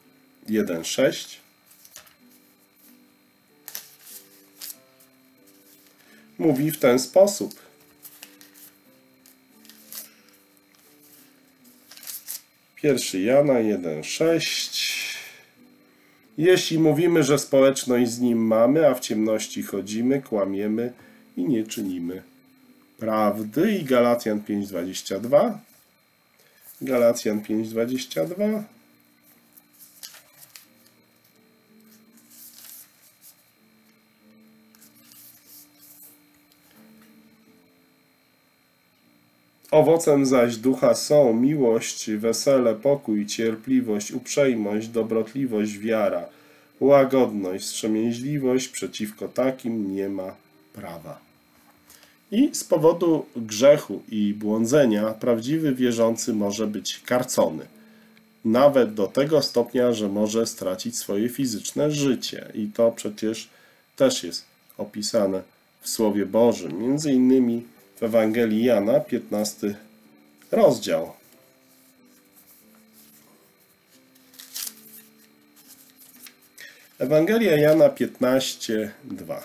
1,6. Mówi w ten sposób. Pierwszy Jana 1,6. Jeśli mówimy, że społeczność z Nim mamy, a w ciemności chodzimy, kłamiemy i nie czynimy prawdy. I Galacjan 5,22. Galacjan 5,22. Owocem zaś ducha są miłość, wesele, pokój, cierpliwość, uprzejmość, dobrotliwość, wiara, łagodność, wstrzemięźliwość. Przeciwko takim nie ma prawa. I z powodu grzechu i błądzenia prawdziwy wierzący może być karcony. Nawet do tego stopnia, że może stracić swoje fizyczne życie. I to przecież też jest opisane w Słowie Bożym. Między innymi w Ewangelii Jana, 15 rozdział. Ewangelia Jana 15:2.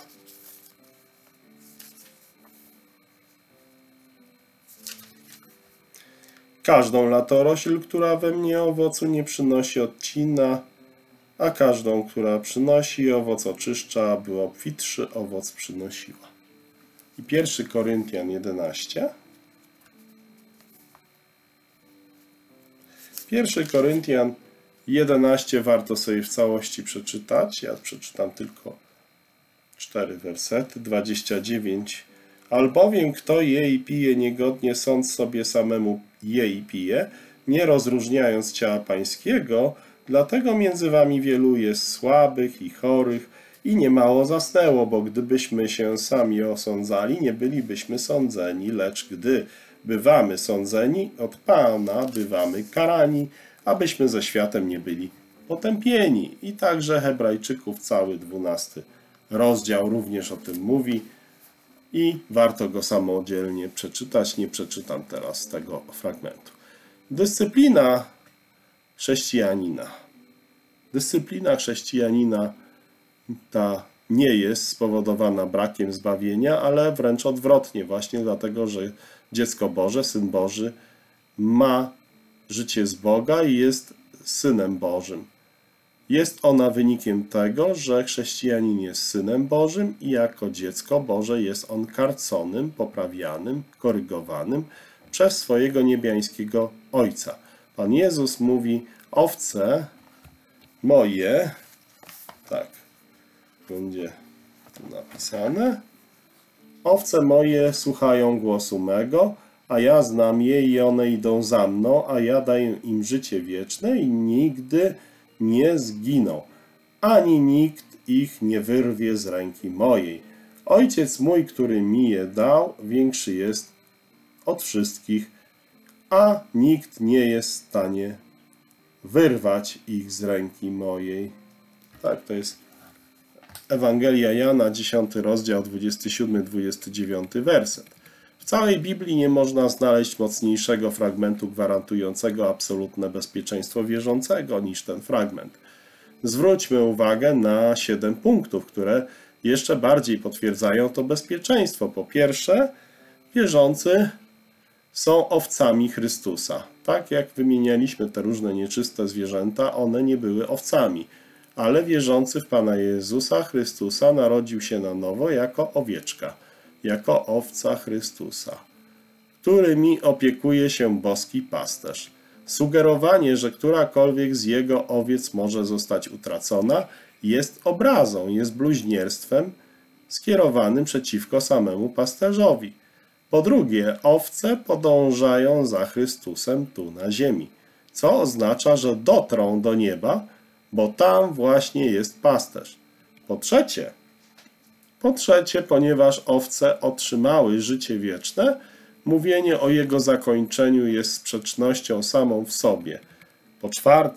Każdą latorośl, która we mnie owocu nie przynosi, odcina, a każdą, która przynosi owoc, oczyszcza, aby obfitszy owoc przynosiła. I 1 Koryntian 11. 1 Koryntian 11 warto sobie w całości przeczytać. Ja przeczytam tylko 4 wersety. 29. Albowiem kto je i pije niegodnie, sąd sobie samemu je i pije, nie rozróżniając ciała pańskiego, dlatego między wami wielu jest słabych i chorych i niemało zasnęło, bo gdybyśmy się sami osądzali, nie bylibyśmy sądzeni, lecz gdy bywamy sądzeni, od Pana bywamy karani, abyśmy ze światem nie byli potępieni. I także Hebrajczyków cały 12 rozdział również o tym mówi i warto go samodzielnie przeczytać. Nie przeczytam teraz tego fragmentu. Dyscyplina chrześcijanina. Dyscyplina chrześcijanina ta nie jest spowodowana brakiem zbawienia, ale wręcz odwrotnie, właśnie dlatego, że dziecko Boże, Syn Boży ma życie z Boga i jest Synem Bożym. Jest ona wynikiem tego, że chrześcijanin jest Synem Bożym i jako dziecko Boże jest on karconym, poprawianym, korygowanym przez swojego niebiańskiego Ojca. Pan Jezus mówi: owce moje, tak będzie tu napisane, owce moje słuchają głosu mego, a ja znam je i one idą za mną, a ja daję im życie wieczne i nigdy nie zginą, ani nikt ich nie wyrwie z ręki mojej. Ojciec mój, który mi je dał, większy jest od wszystkich, a nikt nie jest w stanie wyrwać ich z ręki mojej. Tak, to jest Ewangelia Jana, 10 rozdział, 27-29 werset. W całej Biblii nie można znaleźć mocniejszego fragmentu gwarantującego absolutne bezpieczeństwo wierzącego niż ten fragment. Zwróćmy uwagę na 7 punktów, które jeszcze bardziej potwierdzają to bezpieczeństwo. Po pierwsze, wierzący są owcami Chrystusa. Tak jak wymienialiśmy te różne nieczyste zwierzęta, one nie były owcami, ale wierzący w Pana Jezusa Chrystusa narodził się na nowo jako owieczka, jako owca Chrystusa, którymi opiekuje się boski pasterz. Sugerowanie, że którakolwiek z jego owiec może zostać utracona, jest obrazą, jest bluźnierstwem skierowanym przeciwko samemu pasterzowi. Po drugie, owce podążają za Chrystusem tu na ziemi, co oznacza, że dotrą do nieba, bo tam właśnie jest pasterz. Po trzecie, ponieważ owce otrzymały życie wieczne, mówienie o jego zakończeniu jest sprzecznością samą w sobie. Po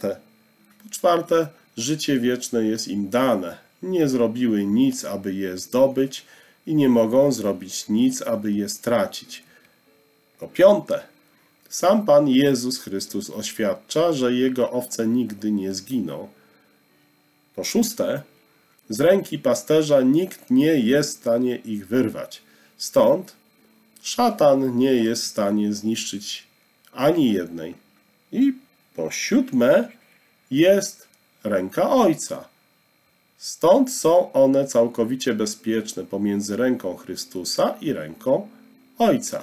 czwarte, życie wieczne jest im dane. Nie zrobiły nic, aby je zdobyć i nie mogą zrobić nic, aby je stracić. Po piąte, sam Pan Jezus Chrystus oświadcza, że jego owce nigdy nie zginą. Po szóste, z ręki pasterza nikt nie jest w stanie ich wyrwać. Stąd szatan nie jest w stanie zniszczyć ani jednej. I po siódme, jest ręka Ojca. Stąd są one całkowicie bezpieczne pomiędzy ręką Chrystusa i ręką Ojca.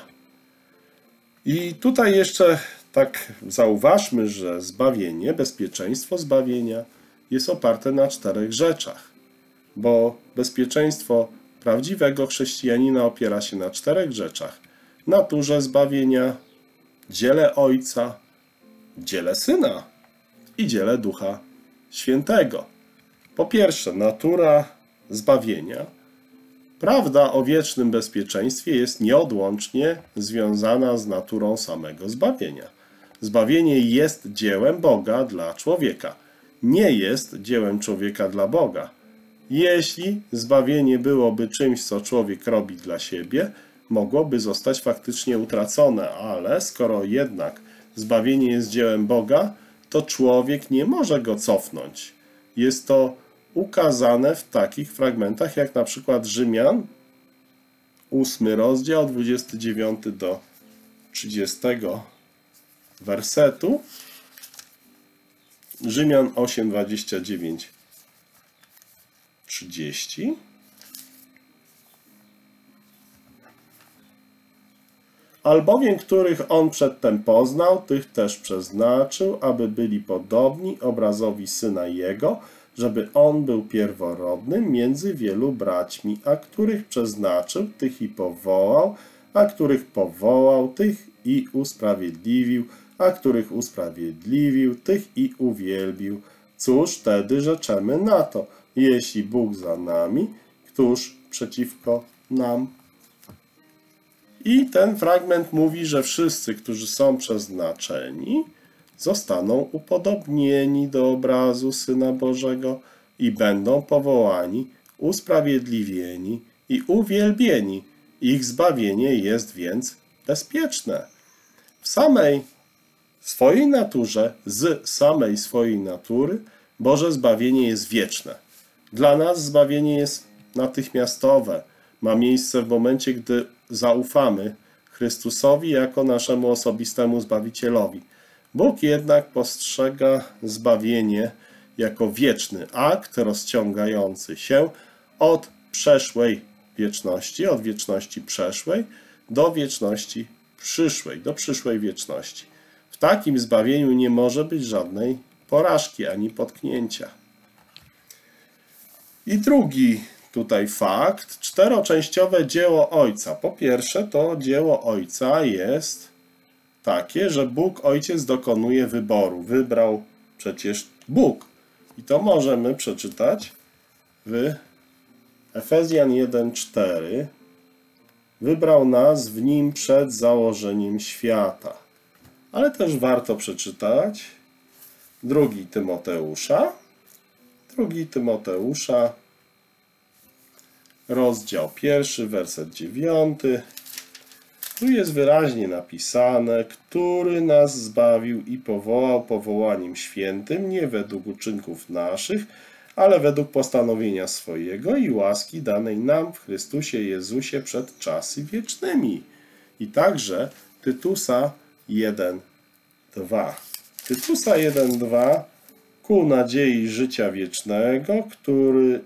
I tutaj jeszcze tak zauważmy, że zbawienie, bezpieczeństwo zbawienia jest oparte na 4 rzeczach, bo bezpieczeństwo prawdziwego chrześcijanina opiera się na 4 rzeczach: naturze zbawienia, dziele Ojca, dziele Syna i dziele Ducha Świętego. Po pierwsze, natura zbawienia Prawda o wiecznym bezpieczeństwie jest nieodłącznie związana z naturą samego zbawienia. Zbawienie jest dziełem Boga dla człowieka. Nie jest dziełem człowieka dla Boga. Jeśli zbawienie byłoby czymś, co człowiek robi dla siebie, mogłoby zostać faktycznie utracone, ale skoro jednak zbawienie jest dziełem Boga, to człowiek nie może go cofnąć. Jest to ukazane w takich fragmentach jak na przykład Rzymian, 8 rozdział, 29 do 30 wersetu. Rzymian 8, 29, 30. Albowiem, których on przedtem poznał, tych też przeznaczył, aby byli podobni obrazowi Syna Jego, żeby on był pierworodnym między wielu braćmi, a których przeznaczył, tych i powołał, a których powołał, tych i usprawiedliwił, a których usprawiedliwił, tych i uwielbił. Cóż wtedy rzeczemy na to? Jeśli Bóg za nami, któż przeciwko nam? I ten fragment mówi, że wszyscy, którzy są przeznaczeni, zostaną upodobnieni do obrazu Syna Bożego i będą powołani, usprawiedliwieni i uwielbieni. Ich zbawienie jest więc bezpieczne. W samej swojej naturze, z samej swojej natury, Boże zbawienie jest wieczne. Dla nas zbawienie jest natychmiastowe. Ma miejsce w momencie, gdy zaufamy Chrystusowi jako naszemu osobistemu Zbawicielowi. Bóg jednak postrzega zbawienie jako wieczny akt rozciągający się od przeszłej wieczności, od wieczności przeszłej do wieczności przyszłej, do przyszłej wieczności. W takim zbawieniu nie może być żadnej porażki ani potknięcia. I drugi tutaj fakt, czteroczęściowe dzieło Ojca. Po pierwsze, to dzieło Ojca jest takie, że Bóg Ojciec dokonuje wyboru. Wybrał przecież Bóg. I to możemy przeczytać w Efezjan 1:4. Wybrał nas w Nim przed założeniem świata. Ale też warto przeczytać 2 Tymoteusza, rozdział 1, werset 9. Tu jest wyraźnie napisane, który nas zbawił i powołał powołaniem świętym, nie według uczynków naszych, ale według postanowienia swojego i łaski danej nam w Chrystusie Jezusie przed czasy wiecznymi. I także Tytusa 1:2. Tytusa 1:2 ku nadziei życia wiecznego, który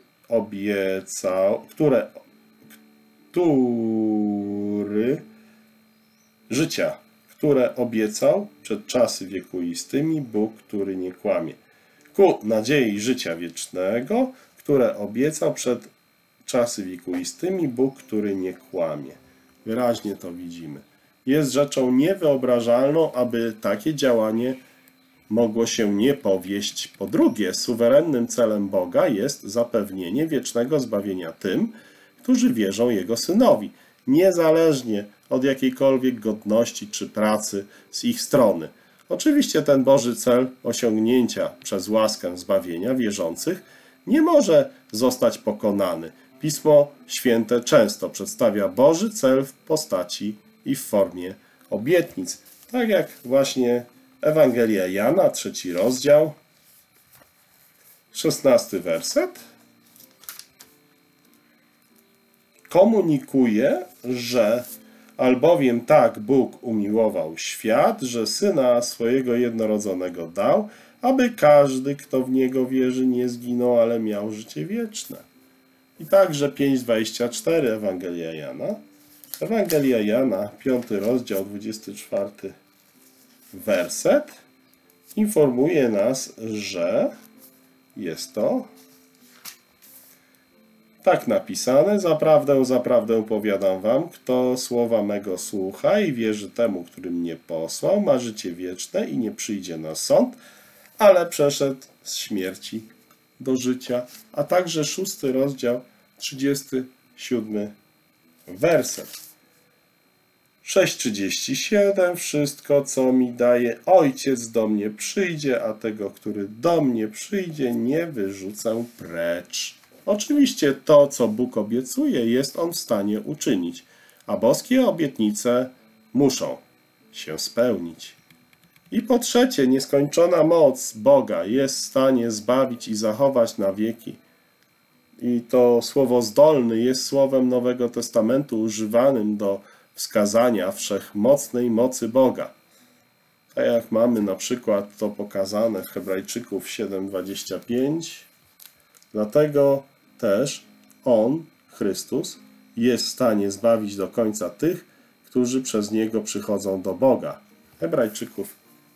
obiecał przed czasy wiekuistymi Bóg, który nie kłamie. Ku nadziei życia wiecznego, które obiecał przed czasy wiekuistymi Bóg, który nie kłamie. Wyraźnie to widzimy. Jest rzeczą niewyobrażalną, aby takie działanie mogło się nie powieść. Po drugie, suwerennym celem Boga jest zapewnienie wiecznego zbawienia tym, którzy wierzą Jego Synowi, niezależnie od jakiejkolwiek godności czy pracy z ich strony. Oczywiście ten Boży cel osiągnięcia przez łaskę zbawienia wierzących nie może zostać pokonany. Pismo Święte często przedstawia Boży cel w postaci i w formie obietnic. Tak jak właśnie Ewangelia Jana, 3 rozdział, 16 werset. Komunikuje, że albowiem tak Bóg umiłował świat, że Syna swojego jednorodzonego dał, aby każdy, kto w Niego wierzy, nie zginął, ale miał życie wieczne. I także 5:24 Ewangelia Jana. Ewangelia Jana, 5 rozdział, 24 werset informuje nas, że jest to tak napisane: zaprawdę, zaprawdę powiadam wam, kto słowa mego słucha i wierzy temu, który mnie posłał, ma życie wieczne i nie przyjdzie na sąd, ale przeszedł z śmierci do życia. A także 6 rozdział, 37 7 werset. 6:37. Wszystko, co mi daje Ojciec, do mnie przyjdzie, a tego, który do mnie przyjdzie, nie wyrzucę precz. Oczywiście to, co Bóg obiecuje, jest On w stanie uczynić, a boskie obietnice muszą się spełnić. I po trzecie, nieskończona moc Boga jest w stanie zbawić i zachować na wieki. I to słowo zdolny jest słowem Nowego Testamentu używanym do wskazania wszechmocnej mocy Boga. Tak jak mamy na przykład to pokazane w Hebrajczyków 7:25. Dlatego też On, Chrystus, jest w stanie zbawić do końca tych, którzy przez Niego przychodzą do Boga. Hebrajczyków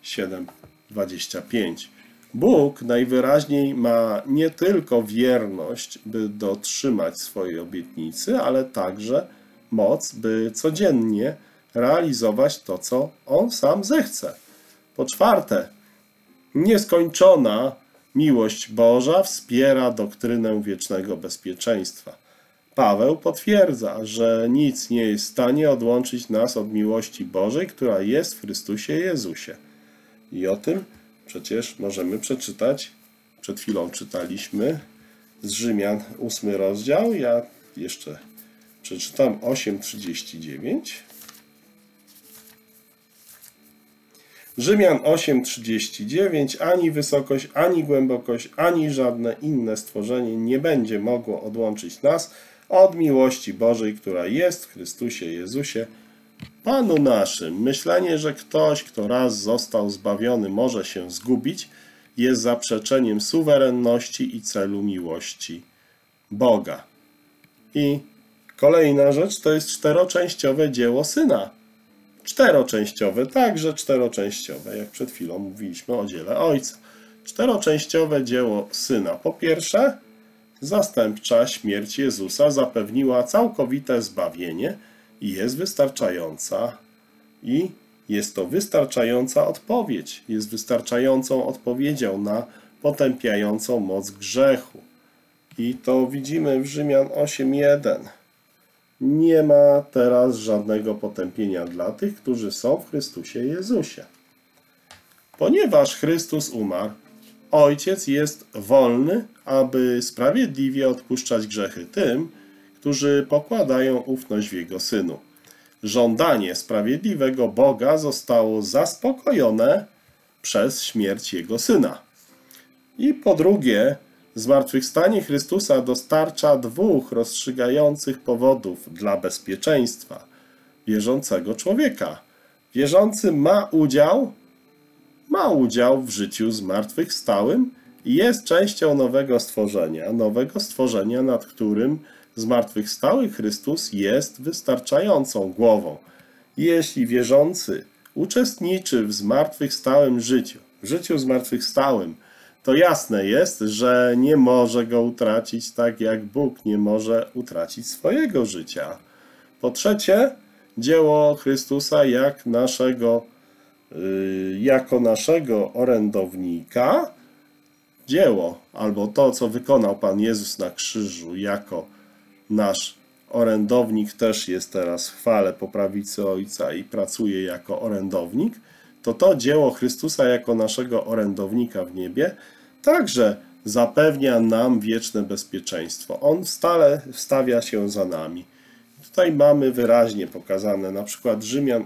7:25. Bóg najwyraźniej ma nie tylko wierność, by dotrzymać swojej obietnicy, ale także moc, by codziennie realizować to, co On sam zechce. Po czwarte, nieskończona miłość Boża wspiera doktrynę wiecznego bezpieczeństwa. Paweł potwierdza, że nic nie jest w stanie odłączyć nas od miłości Bożej, która jest w Chrystusie Jezusie. I o tym przecież możemy przeczytać, przed chwilą czytaliśmy z Rzymian 8 rozdział. Ja jeszcze przeczytam 8:39. Rzymian 8:39. Ani wysokość, ani głębokość, ani żadne inne stworzenie nie będzie mogło odłączyć nas od miłości Bożej, która jest w Chrystusie Jezusie, Panu naszym. Myślenie, że ktoś, kto raz został zbawiony, może się zgubić, jest zaprzeczeniem suwerenności i celu miłości Boga. I kolejna rzecz to jest czteroczęściowe dzieło Syna. Czteroczęściowe, także czteroczęściowe, jak przed chwilą mówiliśmy o dziele Ojca. Czteroczęściowe dzieło Syna. Po pierwsze, zastępcza śmierć Jezusa zapewniła całkowite zbawienie i jest wystarczająca. I jest to wystarczająca odpowiedź. Jest wystarczającą odpowiedzią na potępiającą moc grzechu. I to widzimy w Rzymian 8:1. Nie ma teraz żadnego potępienia dla tych, którzy są w Chrystusie Jezusie. Ponieważ Chrystus umarł, Ojciec jest wolny, aby sprawiedliwie odpuszczać grzechy tym, którzy pokładają ufność w Jego Synu. Żądanie sprawiedliwego Boga zostało zaspokojone przez śmierć Jego Syna. I po drugie, zmartwychwstanie Chrystusa dostarcza dwóch rozstrzygających powodów dla bezpieczeństwa wierzącego człowieka. Wierzący ma udział w życiu zmartwychwstałym i jest częścią nowego stworzenia, nad którym zmartwychwstały Chrystus jest wystarczającą głową. Jeśli wierzący uczestniczy w zmartwychwstałym życiu, w życiu zmartwychwstałym, to jasne jest, że nie może go utracić tak jak Bóg nie może utracić swojego życia. Po trzecie, dzieło Chrystusa jako naszego orędownika, dzieło albo to, co wykonał Pan Jezus na krzyżu jako nasz orędownik, też jest teraz w chwale po prawicy Ojca i pracuje jako orędownik, to dzieło Chrystusa jako naszego orędownika w niebie także zapewnia nam wieczne bezpieczeństwo. On stale wstawia się za nami. Tutaj mamy wyraźnie pokazane na przykład Rzymian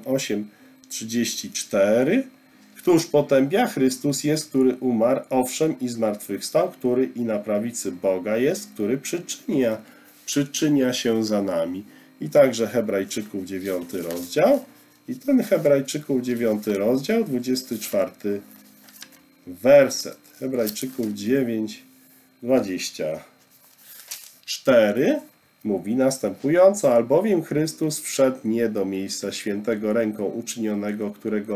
8:34. Któż potępia? Chrystus jest, który umarł, owszem, i zmartwychwstał, który i na prawicy Boga jest, który przyczynia się za nami. I także Hebrajczyków 9 rozdział. I ten Hebrajczyków 9 rozdział, 24 werset. Hebrajczyków 9, 24 mówi następująco: albowiem Chrystus wszedł nie do miejsca świętego ręką uczynionego,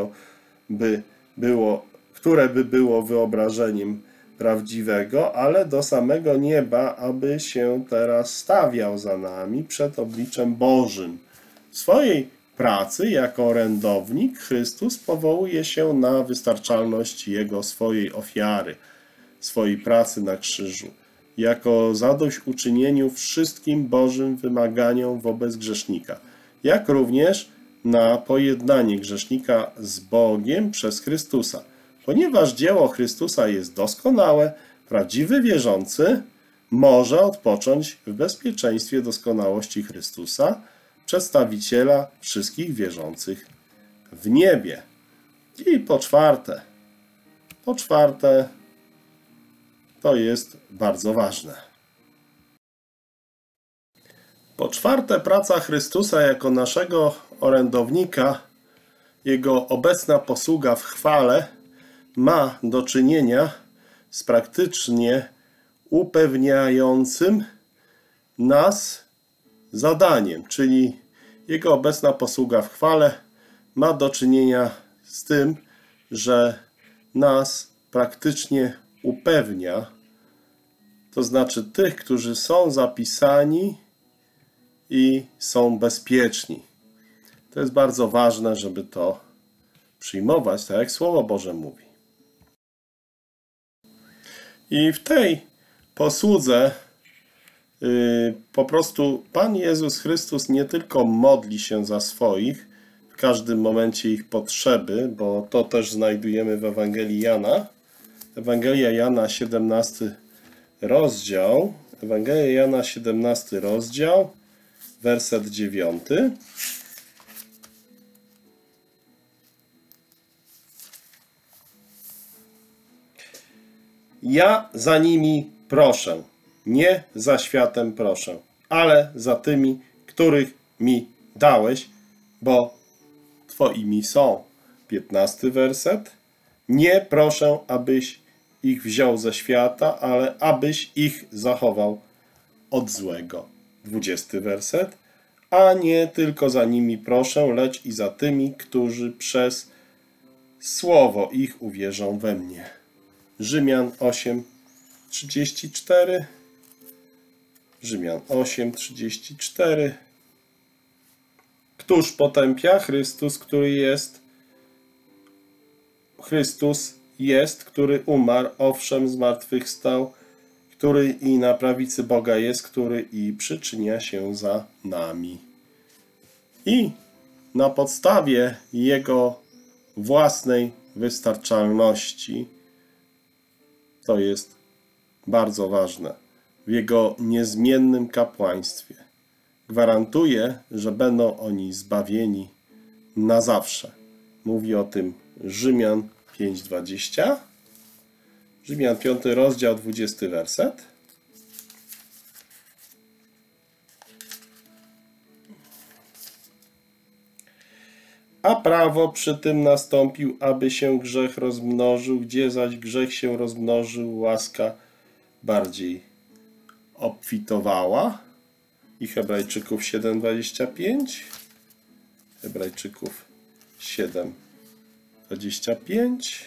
które by było wyobrażeniem prawdziwego, ale do samego nieba, aby się teraz stawiał za nami przed obliczem Bożym. W swojej pracy jako orędownik Chrystus powołuje się na wystarczalność swojej ofiary, swojej pracy na krzyżu. jako zadośćuczynieniu wszystkim Bożym wymaganiom wobec grzesznika, jak również na pojednanie grzesznika z Bogiem przez Chrystusa. Ponieważ dzieło Chrystusa jest doskonałe, prawdziwy wierzący może odpocząć w bezpieczeństwie doskonałości Chrystusa, przedstawiciela wszystkich wierzących w niebie. I po czwarte, to jest bardzo ważne. Po czwarte, praca Chrystusa jako naszego orędownika, Jego obecna posługa w chwale ma do czynienia z praktycznie upewniającym nas zadaniem, czyli Jego obecna posługa w chwale ma do czynienia z tym, że nas praktycznie upewnia, to znaczy tych, którzy są zapisani i są bezpieczni. To jest bardzo ważne, żeby to przyjmować, tak jak Słowo Boże mówi. I w tej posłudze po prostu Pan Jezus Chrystus nie tylko modli się za swoich, w każdym momencie ich potrzeby, bo to też znajdujemy w Ewangelii Jana. Ewangelia Jana, 17 rozdział. Ewangelia Jana, 17 rozdział, werset 9. Ja za nimi proszę, nie za światem proszę, ale za tymi, których mi dałeś, bo Twoimi są. 15 werset. Nie proszę, abyś ich wziął ze świata, ale abyś ich zachował od złego. 20 werset. A nie tylko za nimi proszę, lecz i za tymi, którzy przez słowo ich uwierzą we mnie. Rzymian 8:34. Rzymian 8:34. Któż potępia? Chrystus jest, który umarł, owszem, zmartwychwstał, który i na prawicy Boga jest, który i przyczynia się za nami. I na podstawie Jego własnej wystarczalności, to jest bardzo ważne, w Jego niezmiennym kapłaństwie gwarantuje, że będą oni zbawieni na zawsze. Mówi o tym Rzymian 5:20. Rzymian 5 rozdział, 20 werset. A prawo przy tym nastąpił, aby się grzech rozmnożył, gdzie zaś grzech się rozmnożył, łaska bardziej obfitowała. I Hebrajczyków 7:25. Hebrajczyków 7:25.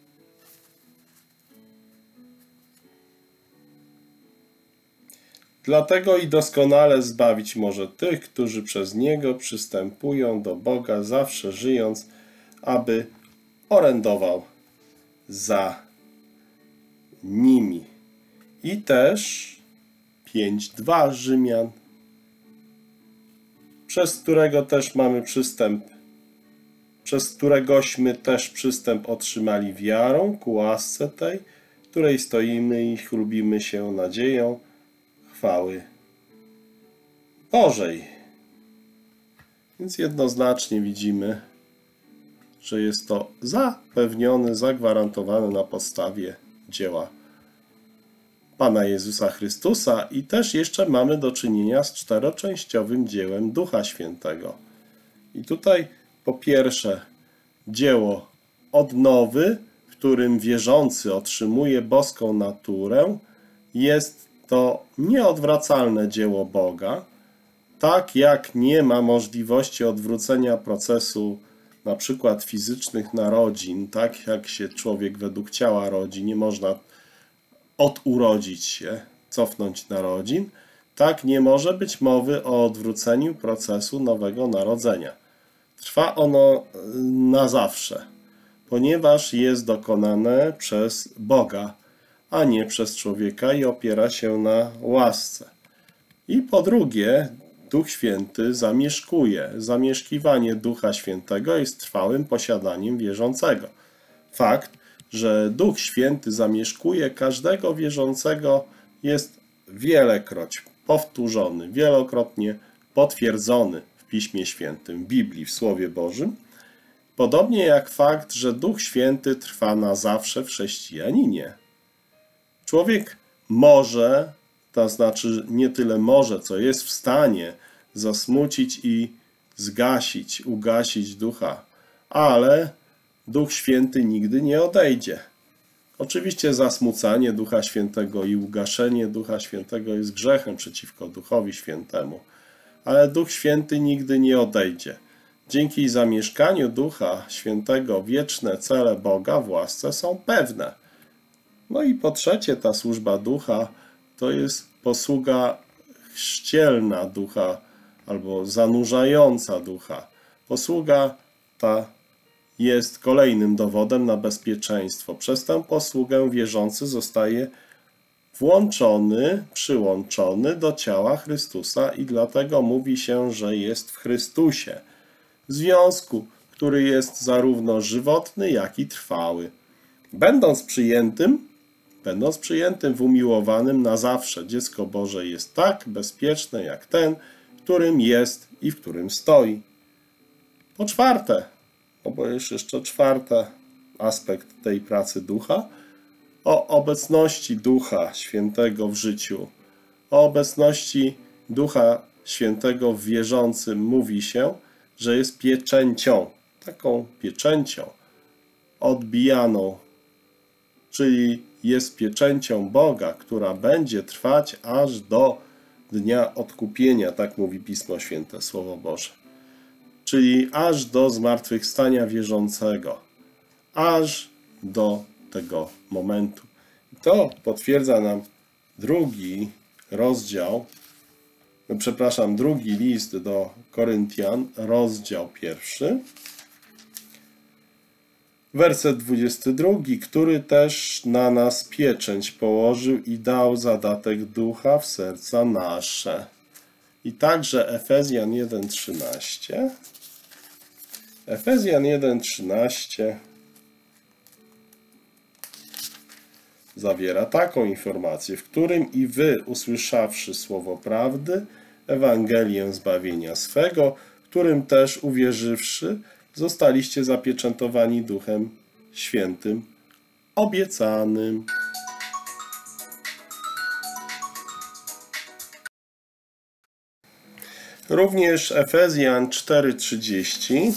Dlatego i doskonale zbawić może tych, którzy przez Niego przystępują do Boga, zawsze żyjąc, aby orędował za nimi. I też 5:2 Rzymian, przez którego też mamy przystęp, przez któregośmy też przystęp otrzymali wiarą ku łasce tej, której stoimy i chlubimy się nadzieją chwały Bożej. Więc jednoznacznie widzimy, że jest to zapewnione, zagwarantowane na podstawie dzieła Pana Jezusa Chrystusa i też jeszcze mamy do czynienia z czteroczęściowym dziełem Ducha Świętego. I tutaj po pierwsze dzieło odnowy, w którym wierzący otrzymuje boską naturę, jest to nieodwracalne dzieło Boga, tak jak nie ma możliwości odwrócenia procesu na przykład fizycznych narodzin, tak jak się człowiek według ciała rodzi, nie można odurodzić się, cofnąć narodzin, tak nie może być mowy o odwróceniu procesu nowego narodzenia. Trwa ono na zawsze, ponieważ jest dokonane przez Boga, a nie przez człowieka i opiera się na łasce. I po drugie, Duch Święty zamieszkuje. Zamieszkiwanie Ducha Świętego jest trwałym posiadaniem wierzącego. Fakt, że Duch Święty zamieszkuje każdego wierzącego, jest wielekroć powtórzony, wielokrotnie potwierdzony w Piśmie Świętym, w Biblii, w Słowie Bożym. Podobnie jak fakt, że Duch Święty trwa na zawsze w chrześcijaninie. Człowiek może, to znaczy nie tyle może, co jest w stanie zasmucić i ugasić Ducha, ale Duch Święty nigdy nie odejdzie. Oczywiście zasmucanie Ducha Świętego i ugaszenie Ducha Świętego jest grzechem przeciwko Duchowi Świętemu, ale Duch Święty nigdy nie odejdzie. Dzięki zamieszkaniu Ducha Świętego wieczne cele Boga w łasce są pewne. No i po trzecie, ta służba Ducha to jest posługa chrzcielna Ducha albo zanurzająca Ducha. Posługa ta jest kolejnym dowodem na bezpieczeństwo. Przez tę posługę wierzący zostaje przyłączony do ciała Chrystusa i dlatego mówi się, że jest w Chrystusie. Związku, który jest zarówno żywotny, jak i trwały. Będąc przyjętym w umiłowanym na zawsze, dziecko Boże jest tak bezpieczne jak ten, którym jest i w którym stoi. Po czwarte, bo jest jeszcze czwarty aspekt tej pracy Ducha, o obecności Ducha Świętego w życiu. O obecności Ducha Świętego w wierzącym mówi się, że jest pieczęcią, taką pieczęcią odbijaną, czyli jest pieczęcią Boga, która będzie trwać aż do dnia odkupienia, tak mówi Pismo Święte, Słowo Boże. Czyli aż do zmartwychwstania wierzącego, aż do tego momentu. To potwierdza nam drugi list do Koryntian, rozdział 1, werset 22, który też na nas pieczęć położył i dał zadatek Ducha w serca nasze. I także Efezjan 1,13. Efezjan 1,13 zawiera taką informację, w którym i wy, usłyszawszy słowo prawdy, Ewangelię zbawienia swego, którym też uwierzywszy, zostaliście zapieczętowani Duchem Świętym obiecanym. Również Efezjan 4,30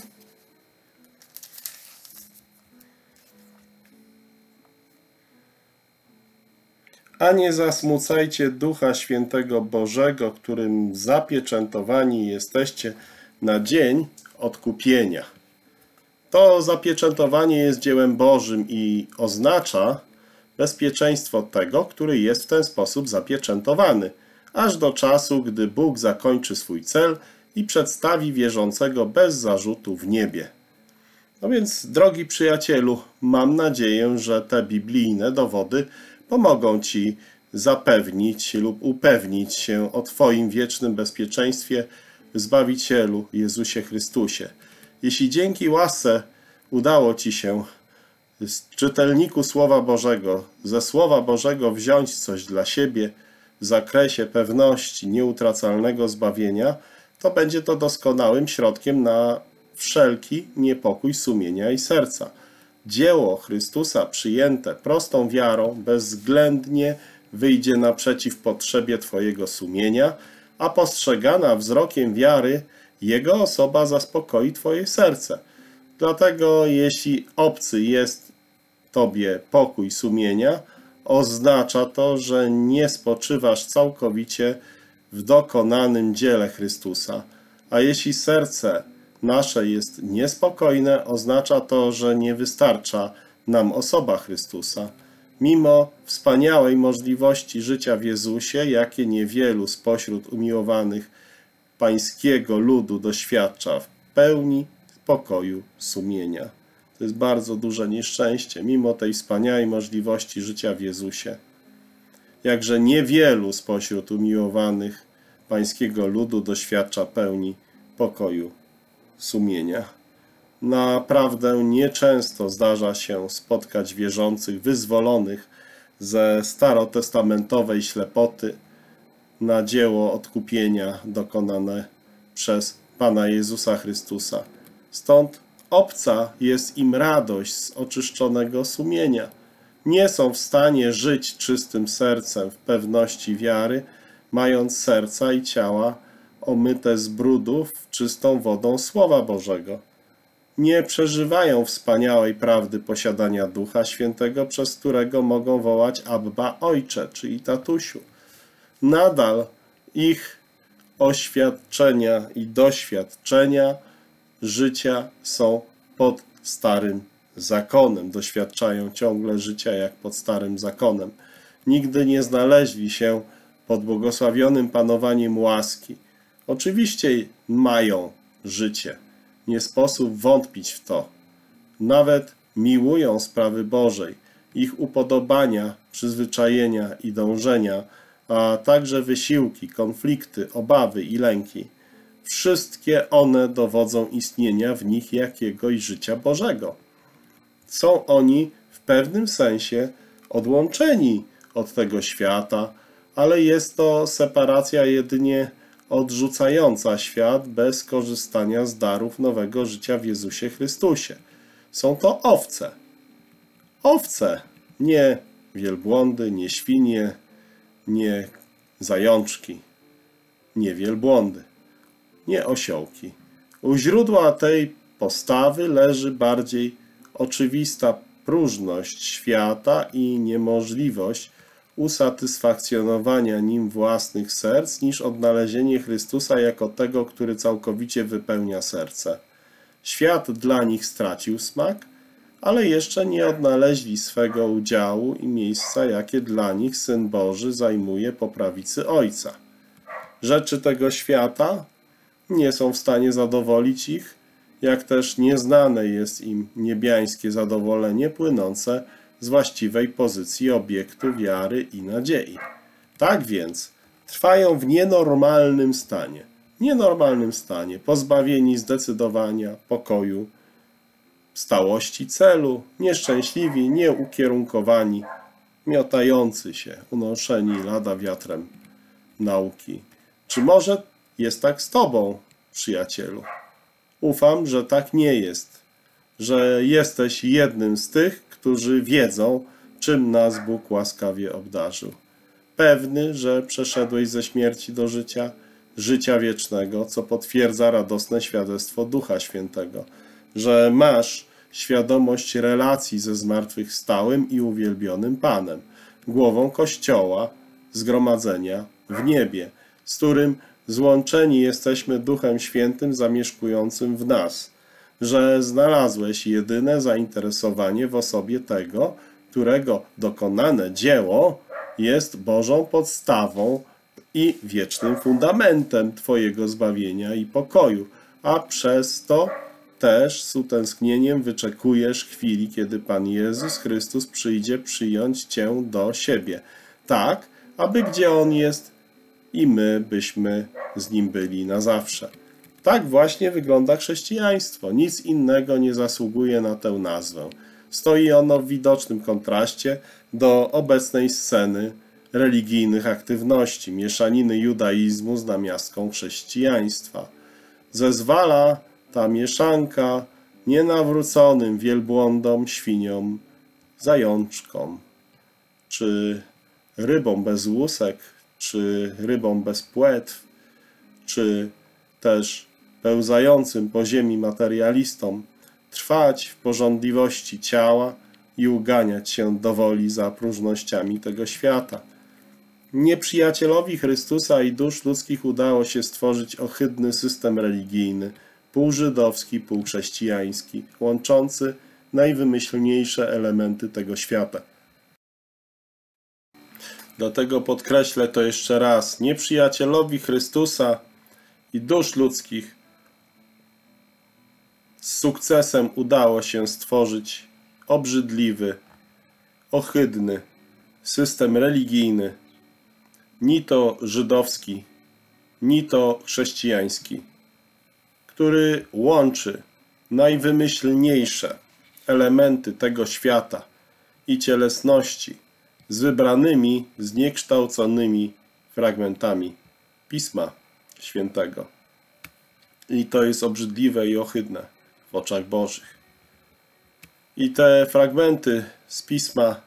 a nie zasmucajcie Ducha Świętego Bożego, którym zapieczętowani jesteście na dzień odkupienia. To zapieczętowanie jest dziełem Bożym i oznacza bezpieczeństwo tego, który jest w ten sposób zapieczętowany, aż do czasu, gdy Bóg zakończy swój cel i przedstawi wierzącego bez zarzutu w niebie. No więc, drogi przyjacielu, mam nadzieję, że te biblijne dowody pomogą Ci zapewnić lub upewnić się o Twoim wiecznym bezpieczeństwie w Zbawicielu Jezusie Chrystusie. Jeśli dzięki łasce udało Ci się z czytelniku Słowa Bożego, ze Słowa Bożego wziąć coś dla siebie w zakresie pewności nieutracalnego zbawienia, to będzie to doskonałym środkiem na wszelki niepokój sumienia i serca. Dzieło Chrystusa przyjęte prostą wiarą bezwzględnie wyjdzie naprzeciw potrzebie Twojego sumienia, a postrzegana wzrokiem wiary Jego osoba zaspokoi Twoje serce. Dlatego jeśli obcy jest Tobie pokój sumienia, oznacza to, że nie spoczywasz całkowicie w dokonanym dziele Chrystusa. A jeśli serce nasze jest niespokojne, oznacza to, że nie wystarcza nam osoba Chrystusa. Mimo wspaniałej możliwości życia w Jezusie, jakie niewielu spośród umiłowanych Pańskiego ludu doświadcza w pełni pokoju sumienia. To jest bardzo duże nieszczęście, mimo tej wspaniałej możliwości życia w Jezusie. Jakże niewielu spośród umiłowanych Pańskiego ludu doświadcza pełni pokoju sumienia. Naprawdę nieczęsto zdarza się spotkać wierzących, wyzwolonych ze starotestamentowej ślepoty na dzieło odkupienia dokonane przez Pana Jezusa Chrystusa. Stąd obca jest im radość z oczyszczonego sumienia. Nie są w stanie żyć czystym sercem w pewności wiary, mając serca i ciała omyte z brudów czystą wodą Słowa Bożego. Nie przeżywają wspaniałej prawdy posiadania Ducha Świętego, przez którego mogą wołać Abba, Ojcze, czyli Tatusiu. Nadal ich oświadczenia i doświadczenia życia są pod starym zakonem. Doświadczają ciągle życia jak pod starym zakonem. Nigdy nie znaleźli się pod błogosławionym panowaniem łaski. Oczywiście mają życie. Nie sposób wątpić w to. Nawet miłują sprawy Bożej, ich upodobania, przyzwyczajenia i dążenia, a także wysiłki, konflikty, obawy i lęki. Wszystkie one dowodzą istnienia w nich jakiegoś życia Bożego. Są oni w pewnym sensie odłączeni od tego świata, ale jest to separacja jedynie odrzucająca świat bez korzystania z darów nowego życia w Jezusie Chrystusie. Są to owce. Owce, nie wielbłądy, nie świnie, nie zajączki, nie wielbłądy, nie osiołki. U źródła tej postawy leży bardziej oczywista próżność świata i niemożliwość usatysfakcjonowania nim własnych serc niż odnalezienie Chrystusa jako tego, który całkowicie wypełnia serce. Świat dla nich stracił smak, ale jeszcze nie odnaleźli swego udziału i miejsca, jakie dla nich Syn Boży zajmuje po prawicy Ojca. Rzeczy tego świata nie są w stanie zadowolić ich, jak też nieznane jest im niebiańskie zadowolenie płynące z właściwej pozycji obiektu wiary i nadziei. Tak więc trwają w nienormalnym stanie, pozbawieni zdecydowania, pokoju, stałości celu, nieszczęśliwi, nieukierunkowani, miotający się, unoszeni lada wiatrem nauki. Czy może jest tak z Tobą, przyjacielu? Ufam, że tak nie jest, że jesteś jednym z tych, którzy wiedzą, czym nas Bóg łaskawie obdarzył. Pewny, że przeszedłeś ze śmierci do życia wiecznego, co potwierdza radosne świadectwo Ducha Świętego, że masz świadomość relacji ze zmartwychwstałym i uwielbionym Panem, głową Kościoła, zgromadzenia w niebie, z którym złączeni jesteśmy Duchem Świętym zamieszkującym w nas, że znalazłeś jedyne zainteresowanie w osobie tego, którego dokonane dzieło jest Bożą podstawą i wiecznym fundamentem Twojego zbawienia i pokoju, a przez to też z utęsknieniem wyczekujesz chwili, kiedy Pan Jezus Chrystus przyjdzie przyjąć Cię do siebie, tak, aby gdzie On jest i my byśmy z Nim byli na zawsze. Tak właśnie wygląda chrześcijaństwo. Nic innego nie zasługuje na tę nazwę. Stoi ono w widocznym kontraście do obecnej sceny religijnych aktywności, mieszaniny judaizmu z namiastką chrześcijaństwa. Zezwala ta mieszanka nienawróconym wielbłądom, świniom, zajączkom, czy rybom bez łusek, czy rybom bez płetw, czy też pełzającym po ziemi materialistom, trwać w pożądliwości ciała i uganiać się do woli za próżnościami tego świata. Nieprzyjacielowi Chrystusa i dusz ludzkich udało się stworzyć ohydny system religijny, półżydowski, półchrześcijański, łączący najwymyślniejsze elementy tego świata. Dlatego podkreślę to jeszcze raz. Nieprzyjacielowi Chrystusa i dusz ludzkich z sukcesem udało się stworzyć obrzydliwy, ohydny system religijny, ni to żydowski, ni to chrześcijański, który łączy najwymyślniejsze elementy tego świata i cielesności z wybranymi, zniekształconymi fragmentami Pisma Świętego. I to jest obrzydliwe i ohydne w oczach Bożych. I te fragmenty z Pisma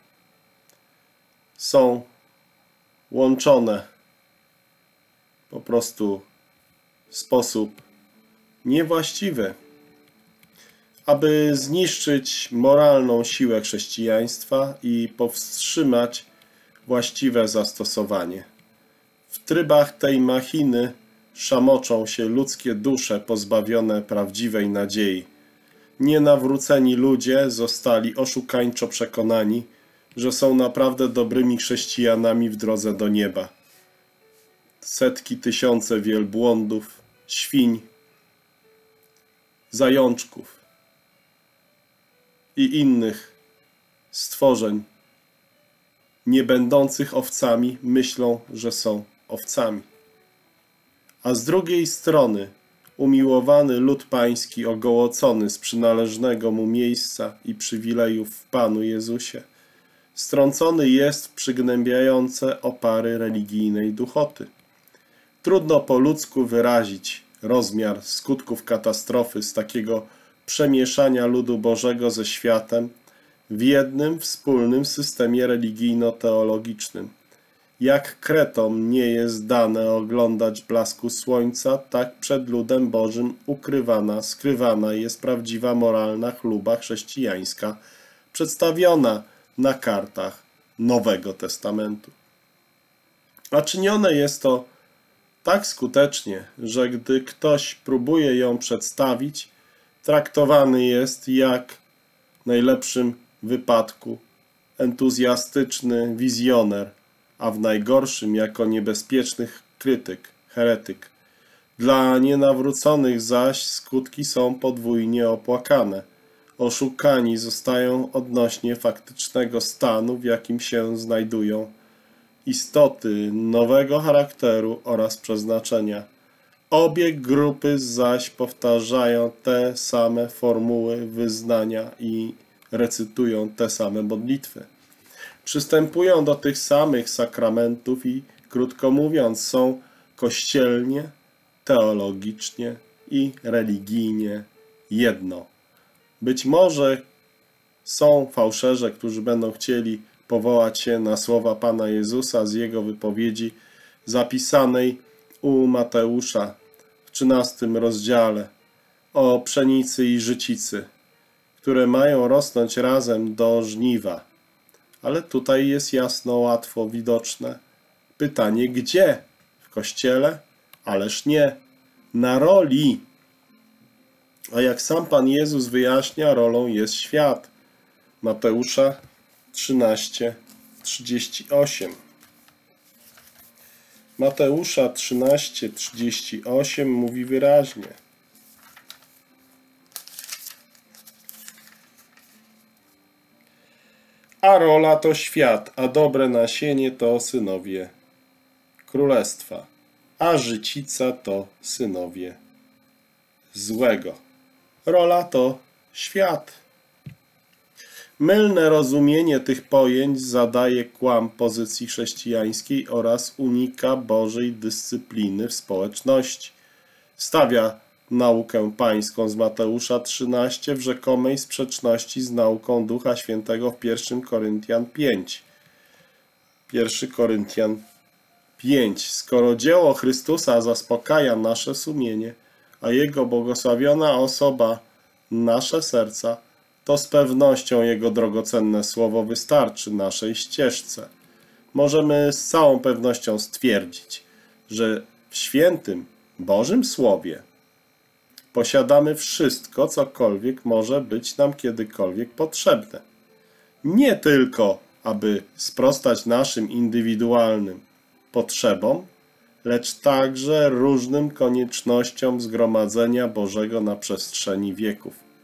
są łączone po prostu w sposób niewłaściwy, aby zniszczyć moralną siłę chrześcijaństwa i powstrzymać właściwe zastosowanie. W trybach tej machiny szamoczą się ludzkie dusze pozbawione prawdziwej nadziei. Nienawróceni ludzie zostali oszukańczo przekonani, że są naprawdę dobrymi chrześcijanami w drodze do nieba. Setki, tysiące wielbłądów, świń, zajączków i innych stworzeń nie będących owcami myślą, że są owcami. A z drugiej strony umiłowany lud pański ogołocony z przynależnego mu miejsca i przywilejów w Panu Jezusie strącony jest w przygnębiające opary religijnej duchoty. Trudno po ludzku wyrazić rozmiar skutków katastrofy z takiego przemieszania ludu Bożego ze światem w jednym wspólnym systemie religijno-teologicznym. Jak Kretom nie jest dane oglądać blasku słońca, tak przed ludem Bożym skrywana jest prawdziwa moralna chluba chrześcijańska, przedstawiona na kartach Nowego Testamentu. A czynione jest to tak skutecznie, że gdy ktoś próbuje ją przedstawić, traktowany jest jak w najlepszym wypadku entuzjastyczny wizjoner, a w najgorszym jako niebezpieczny krytyk, heretyk. Dla nienawróconych zaś skutki są podwójnie opłakane. Oszukani zostają odnośnie faktycznego stanu, w jakim się znajdują, istoty nowego charakteru oraz przeznaczenia. Obie grupy zaś powtarzają te same formuły wyznania i recytują te same modlitwy. Przystępują do tych samych sakramentów i, krótko mówiąc, są kościelnie, teologicznie i religijnie jedno. Być może są fałszerze, którzy będą chcieli powołać się na słowa Pana Jezusa z Jego wypowiedzi zapisanej u Mateusza w 13 rozdziale o pszenicy i życicy, które mają rosnąć razem do żniwa. Ale tutaj jest jasno, łatwo widoczne pytanie, gdzie? W kościele? Ależ nie. Na roli. A jak sam Pan Jezus wyjaśnia, rolą jest świat. Mateusza 13:38. Mateusza 13:38 mówi wyraźnie: a rola to świat, a dobre nasienie to synowie królestwa, a życica to synowie złego. Rola to świat. Mylne rozumienie tych pojęć zadaje kłam pozycji chrześcijańskiej oraz unika Bożej dyscypliny w społeczności. Stawia naukę pańską z Mateusza 13 w rzekomej sprzeczności z nauką Ducha Świętego w 1 Koryntian 5. 1 Koryntian 5. Skoro dzieło Chrystusa zaspokaja nasze sumienie, a Jego błogosławiona osoba nasze serca, to z pewnością Jego drogocenne słowo wystarczy naszej ścieżce. Możemy z całą pewnością stwierdzić, że w świętym Bożym Słowie posiadamy wszystko, cokolwiek może być nam kiedykolwiek potrzebne. Nie tylko, aby sprostać naszym indywidualnym potrzebom, lecz także różnym koniecznościom zgromadzenia Bożego na przestrzeni wieków.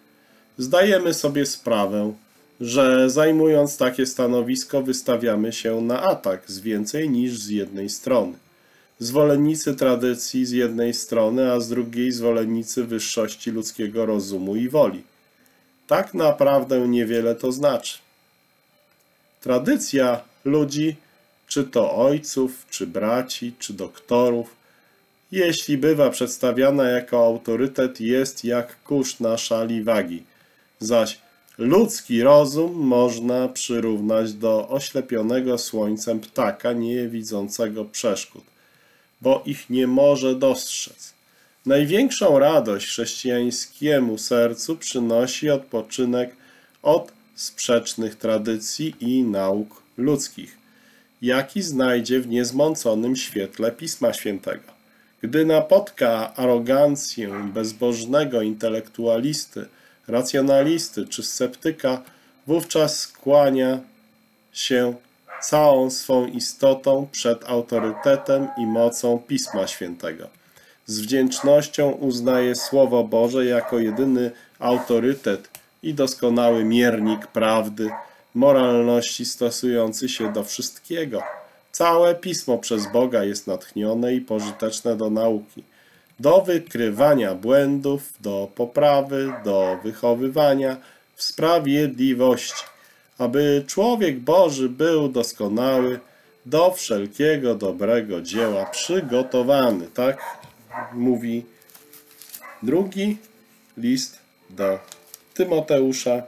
Zdajemy sobie sprawę, że zajmując takie stanowisko wystawiamy się na atak z więcej niż z jednej strony. Zwolennicy tradycji z jednej strony, a z drugiej zwolennicy wyższości ludzkiego rozumu i woli. Tak naprawdę niewiele to znaczy. Tradycja ludzi, czy to ojców, czy braci, czy doktorów, jeśli bywa przedstawiana jako autorytet, jest jak kurz na szali wagi, zaś ludzki rozum można przyrównać do oślepionego słońcem ptaka nie widzącego przeszkód, bo ich nie może dostrzec. Największą radość chrześcijańskiemu sercu przynosi odpoczynek od sprzecznych tradycji i nauk ludzkich, jaki znajdzie w niezmąconym świetle Pisma Świętego. Gdy napotka arogancję bezbożnego intelektualisty, racjonalisty czy sceptyka, wówczas skłania się całą swą istotą przed autorytetem i mocą Pisma Świętego. Z wdzięcznością uznaje Słowo Boże jako jedyny autorytet i doskonały miernik prawdy, moralności stosujący się do wszystkiego. Całe Pismo przez Boga jest natchnione i pożyteczne do nauki, do wykrywania błędów, do poprawy, do wychowywania w sprawiedliwości, aby człowiek Boży był doskonały, do wszelkiego dobrego dzieła przygotowany. Tak mówi drugi list do Tymoteusza,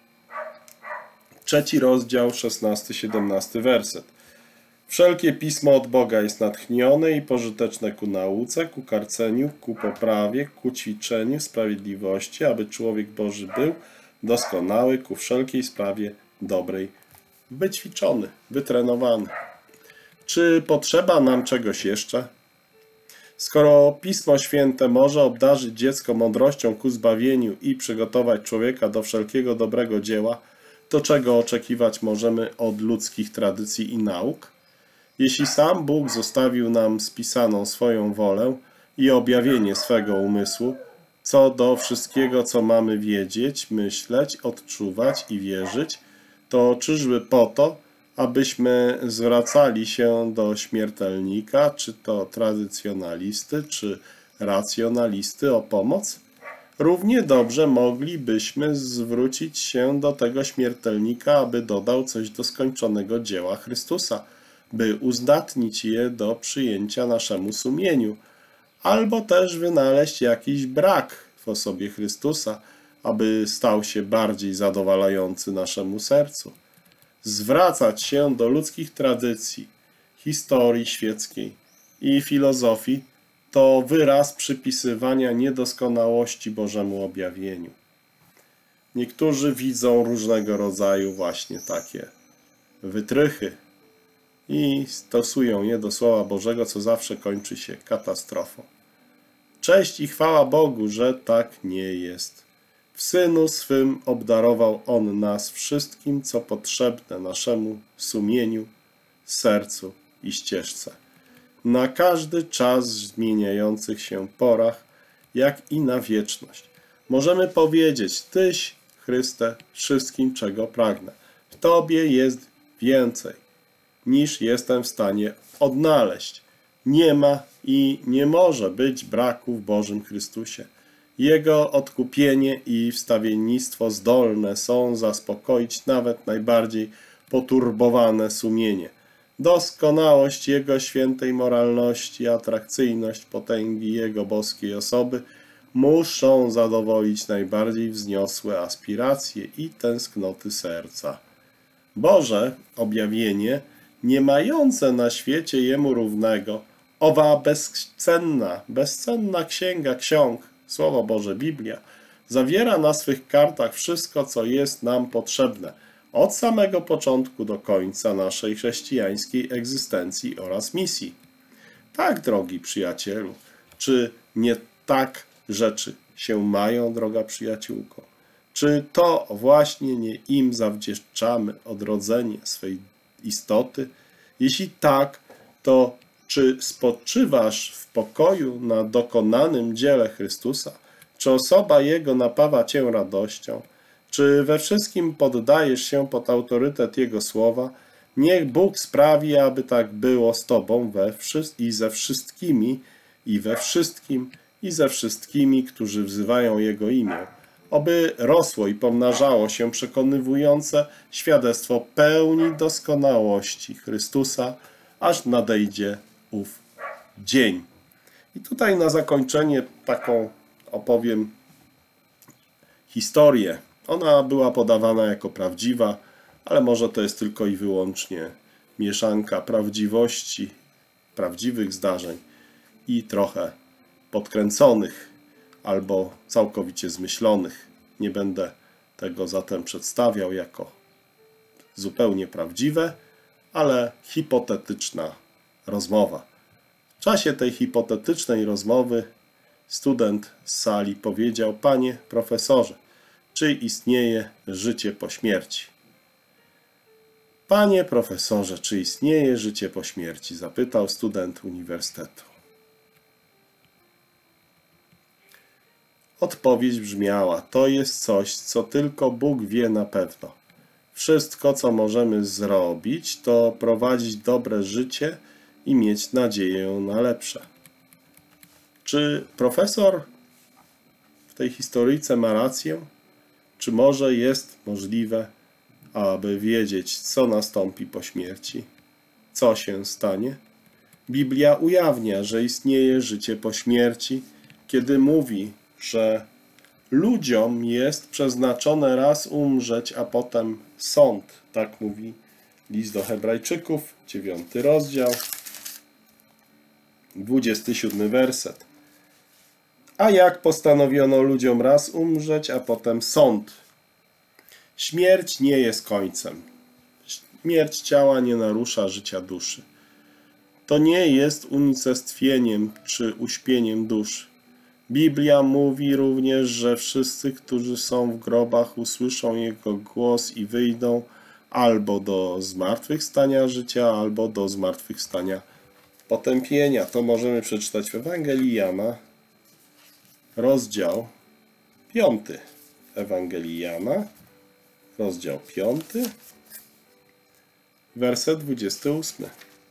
3 rozdział, 16-17 werset. Wszelkie pismo od Boga jest natchnione i pożyteczne ku nauce, ku karceniu, ku poprawie, ku ćwiczeniu sprawiedliwości, aby człowiek Boży był doskonały ku wszelkiej sprawie dobrej, wyćwiczony, wytrenowany. Czy potrzeba nam czegoś jeszcze? Skoro Pismo Święte może obdarzyć dziecko mądrością ku zbawieniu i przygotować człowieka do wszelkiego dobrego dzieła, to czego oczekiwać możemy od ludzkich tradycji i nauk? Jeśli sam Bóg zostawił nam spisaną swoją wolę i objawienie swego umysłu, co do wszystkiego, co mamy wiedzieć, myśleć, odczuwać i wierzyć, to czyżby po to, abyśmy zwracali się do śmiertelnika, czy to tradycjonalisty, czy racjonalisty o pomoc? Równie dobrze moglibyśmy zwrócić się do tego śmiertelnika, aby dodał coś do skończonego dzieła Chrystusa, by uzdatnić je do przyjęcia naszemu sumieniu, albo też wynaleźć jakiś brak w osobie Chrystusa, aby stał się bardziej zadowalający naszemu sercu. Zwracać się do ludzkich tradycji, historii świeckiej i filozofii to wyraz przypisywania niedoskonałości Bożemu objawieniu. Niektórzy widzą różnego rodzaju właśnie takie wytrychy i stosują je do Słowa Bożego, co zawsze kończy się katastrofą. Cześć i chwała Bogu, że tak nie jest. W Synu swym obdarował On nas wszystkim, co potrzebne naszemu sumieniu, sercu i ścieżce. Na każdy czas w zmieniających się porach, jak i na wieczność. Możemy powiedzieć: Tyś, Chryste, wszystkim, czego pragnę. W Tobie jest więcej, niż jestem w stanie odnaleźć. Nie ma i nie może być braku w Bożym Chrystusie. Jego odkupienie i wstawiennictwo zdolne są zaspokoić nawet najbardziej poturbowane sumienie. Doskonałość Jego świętej moralności, atrakcyjność potęgi Jego boskiej osoby muszą zadowolić najbardziej wzniosłe aspiracje i tęsknoty serca. Boże objawienie, nie mające na świecie Jemu równego, owa bezcenna księga ksiąg, Słowo Boże, Biblia, zawiera na swych kartach wszystko, co jest nam potrzebne, od samego początku do końca naszej chrześcijańskiej egzystencji oraz misji. Tak, drogi przyjacielu, czy nie tak rzeczy się mają, droga przyjaciółko? Czy to właśnie nie im zawdzięczamy odrodzenie swej istoty? Jeśli tak, to czy spoczywasz w pokoju na dokonanym dziele Chrystusa? Czy osoba Jego napawa Cię radością? Czy we wszystkim poddajesz się pod autorytet Jego słowa? Niech Bóg sprawi, aby tak było z Tobą i ze wszystkimi, i we wszystkim, i ze wszystkimi, którzy wzywają Jego imię. Oby rosło i pomnażało się przekonywujące świadectwo pełni doskonałości Chrystusa, aż nadejdzie ów dzień. I tutaj na zakończenie taką opowiem historię. Ona była podawana jako prawdziwa, ale może to jest tylko i wyłącznie mieszanka prawdziwości, prawdziwych zdarzeń i trochę podkręconych albo całkowicie zmyślonych. Nie będę tego zatem przedstawiał jako zupełnie prawdziwe, ale hipotetyczna rozmowa. W czasie tej hipotetycznej rozmowy student z sali powiedział: Panie profesorze, czy istnieje życie po śmierci? Panie profesorze, czy istnieje życie po śmierci? Zapytał student uniwersytetu. Odpowiedź brzmiała: to jest coś, co tylko Bóg wie na pewno. Wszystko, co możemy zrobić, to prowadzić dobre życie i mieć nadzieję na lepsze. Czy profesor w tej historyjce ma rację? Czy może jest możliwe, aby wiedzieć, co nastąpi po śmierci? Co się stanie? Biblia ujawnia, że istnieje życie po śmierci, kiedy mówi, że ludziom jest przeznaczone raz umrzeć, a potem sąd. Tak mówi list do Hebrajczyków, 9 rozdział, 27 werset. A jak postanowiono ludziom raz umrzeć, a potem sąd? Śmierć nie jest końcem. Śmierć ciała nie narusza życia duszy. To nie jest unicestwieniem czy uśpieniem duszy. Biblia mówi również, że wszyscy, którzy są w grobach, usłyszą Jego głos i wyjdą albo do zmartwychwstania życia, albo do zmartwychwstania potępienia. To możemy przeczytać w Ewangelii Jana, rozdział 5. Ewangelii Jana, rozdział 5, werset 28.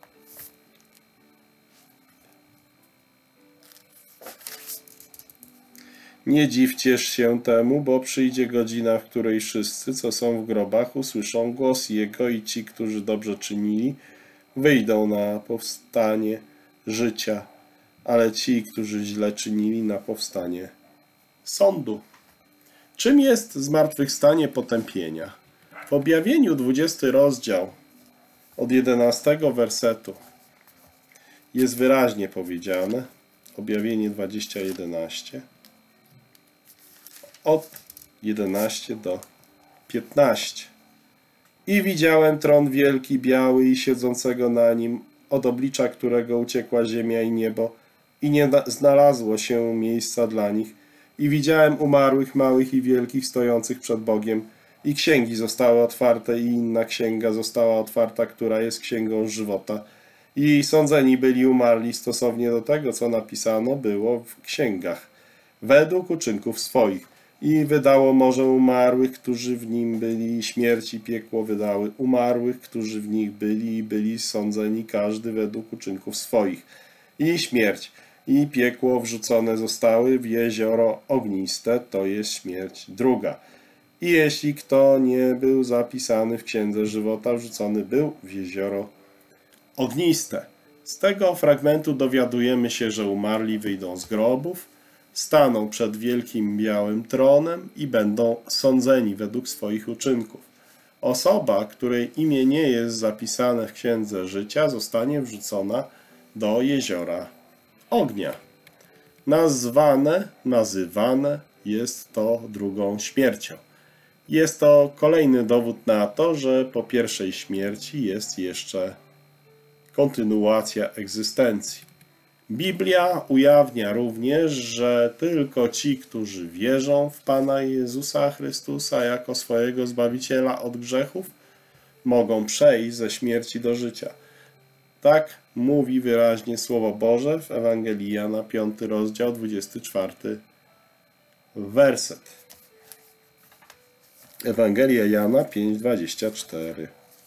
Nie dziwcież się temu, bo przyjdzie godzina, w której wszyscy, co są w grobach, usłyszą głos Jego i ci, którzy dobrze czynili, wyjdą na powstanie życia, ale ci, którzy źle czynili, na powstanie sądu. Czym jest zmartwychwstanie potępienia? W Objawieniu 20 rozdział od 11 wersetu jest wyraźnie powiedziane, Objawienie 20:11, od 11 do 15. I widziałem tron wielki, biały i siedzącego na nim, od oblicza którego uciekła ziemia i niebo i nie znalazło się miejsca dla nich. I widziałem umarłych, małych i wielkich, stojących przed Bogiem. I księgi zostały otwarte i inna księga została otwarta, która jest księgą żywota. I sądzeni byli umarli stosownie do tego, co napisano było w księgach, według uczynków swoich. I wydało morze umarłych, którzy w nim byli, i śmierć i piekło wydały umarłych, którzy w nich byli, i byli sądzeni każdy według uczynków swoich. I śmierć i piekło wrzucone zostały w jezioro ogniste, to jest śmierć druga. I jeśli kto nie był zapisany w księdze żywota, wrzucony był w jezioro ogniste. Z tego fragmentu dowiadujemy się, że umarli wyjdą z grobów, staną przed wielkim białym tronem i będą sądzeni według swoich uczynków. Osoba, której imię nie jest zapisane w księdze życia, zostanie wrzucona do jeziora ognia. Nazywane jest to drugą śmiercią. Jest to kolejny dowód na to, że po pierwszej śmierci jest jeszcze kontynuacja egzystencji. Biblia ujawnia również, że tylko ci, którzy wierzą w Pana Jezusa Chrystusa jako swojego Zbawiciela od grzechów, mogą przejść ze śmierci do życia. Tak mówi wyraźnie Słowo Boże w Ewangelii Jana, 5 rozdział, 24 werset. Ewangelia Jana 5:24.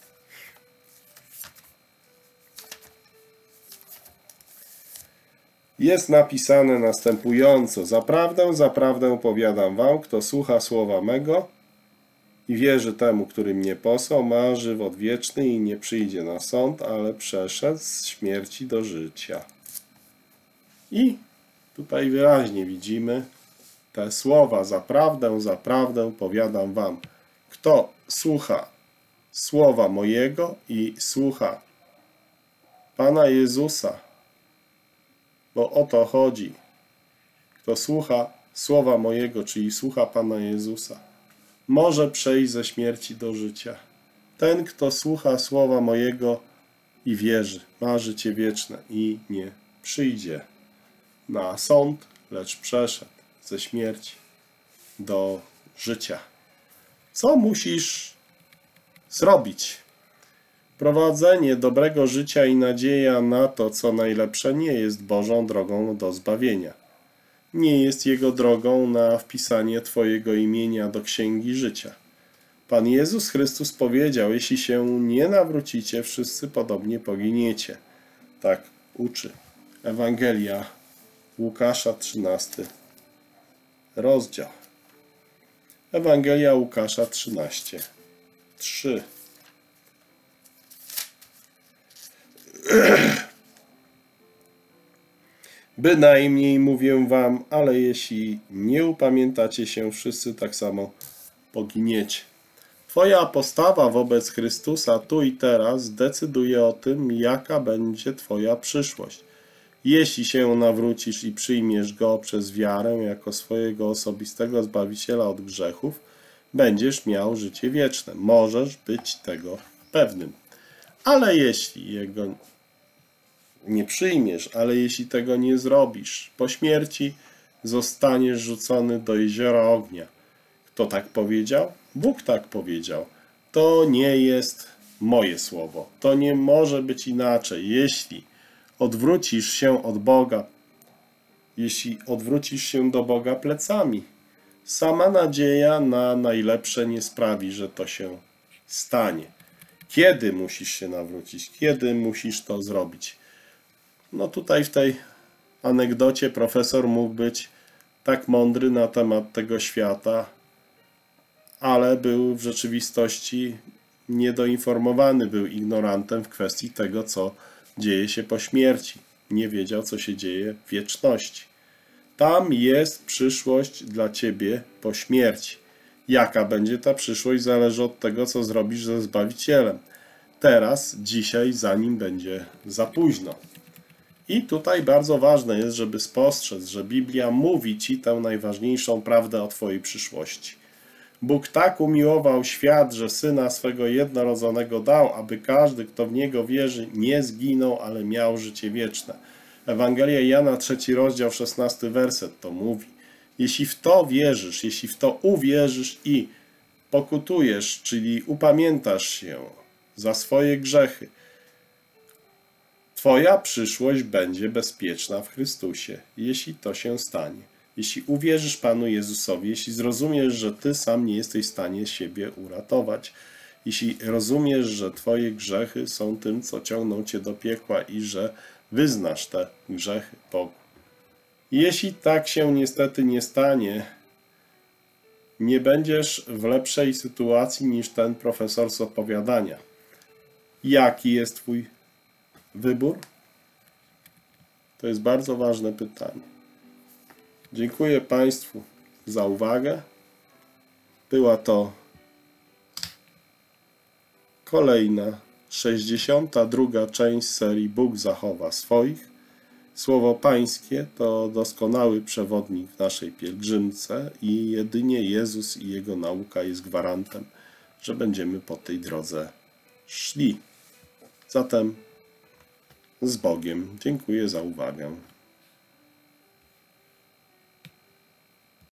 Jest napisane następująco: Zaprawdę, zaprawdę powiadam wam, kto słucha słowa mego i wierzy temu, który mnie posłał, ma żywot wieczny i nie przyjdzie na sąd, ale przeszedł z śmierci do życia. I tutaj wyraźnie widzimy te słowa: zaprawdę, zaprawdę powiadam wam. Kto słucha słowa mojego i słucha Pana Jezusa, bo o to chodzi. Kto słucha słowa mojego, czyli słucha Pana Jezusa, może przejść ze śmierci do życia. Ten, kto słucha słowa mojego i wierzy, ma życie wieczne i nie przyjdzie na sąd, lecz przeszedł ze śmierci do życia. Co musisz zrobić? Prowadzenie dobrego życia i nadzieja na to, co najlepsze, nie jest Bożą drogą do zbawienia. Nie jest Jego drogą na wpisanie Twojego imienia do Księgi Życia. Pan Jezus Chrystus powiedział: jeśli się nie nawrócicie, wszyscy podobnie poginiecie. Tak uczy Ewangelia Łukasza, 13 rozdział. Ewangelia Łukasza 13:3. Bynajmniej mówię wam, ale jeśli nie upamiętacie się, wszyscy tak samo poginiecie. Twoja postawa wobec Chrystusa tu i teraz decyduje o tym, jaka będzie Twoja przyszłość. Jeśli się nawrócisz i przyjmiesz Go przez wiarę jako swojego osobistego Zbawiciela od grzechów, będziesz miał życie wieczne. Możesz być tego pewnym. Ale jeśli Jego nie przyjmiesz, ale jeśli tego nie zrobisz, po śmierci zostaniesz rzucony do jeziora ognia. Kto tak powiedział? Bóg tak powiedział. To nie jest moje słowo. To nie może być inaczej. Jeśli odwrócisz się od Boga, jeśli odwrócisz się do Boga plecami, sama nadzieja na najlepsze nie sprawi, że to się stanie. Kiedy musisz się nawrócić? Kiedy musisz to zrobić? No tutaj w tej anegdocie profesor mógł być tak mądry na temat tego świata, ale był w rzeczywistości niedoinformowany, był ignorantem w kwestii tego, co dzieje się po śmierci. Nie wiedział, co się dzieje w wieczności. Tam jest przyszłość dla ciebie po śmierci. Jaka będzie ta przyszłość, zależy od tego, co zrobisz ze Zbawicielem. Teraz, dzisiaj, zanim będzie za późno. I tutaj bardzo ważne jest, żeby spostrzec, że Biblia mówi ci tę najważniejszą prawdę o twojej przyszłości. Bóg tak umiłował świat, że Syna swego jednorodzonego dał, aby każdy, kto w Niego wierzy, nie zginął, ale miał życie wieczne. Ewangelia Jana, 3 rozdział, 16 werset to mówi. Jeśli w to wierzysz, jeśli w to uwierzysz i pokutujesz, czyli upamiętasz się za swoje grzechy, twoja przyszłość będzie bezpieczna w Chrystusie, jeśli to się stanie. Jeśli uwierzysz Panu Jezusowi, jeśli zrozumiesz, że Ty sam nie jesteś w stanie siebie uratować, jeśli rozumiesz, że Twoje grzechy są tym, co ciągną Cię do piekła i że wyznasz te grzechy Bogu. Jeśli tak się niestety nie stanie, nie będziesz w lepszej sytuacji niż ten profesor z opowiadania. Jaki jest Twój wybór? To jest bardzo ważne pytanie. Dziękuję Państwu za uwagę. Była to kolejna 62. część serii Bóg zachowa swoich. Słowo Pańskie to doskonały przewodnik w naszej pielgrzymce i jedynie Jezus i Jego nauka jest gwarantem, że będziemy po tej drodze szli. Zatem z Bogiem. Dziękuję za uwagę.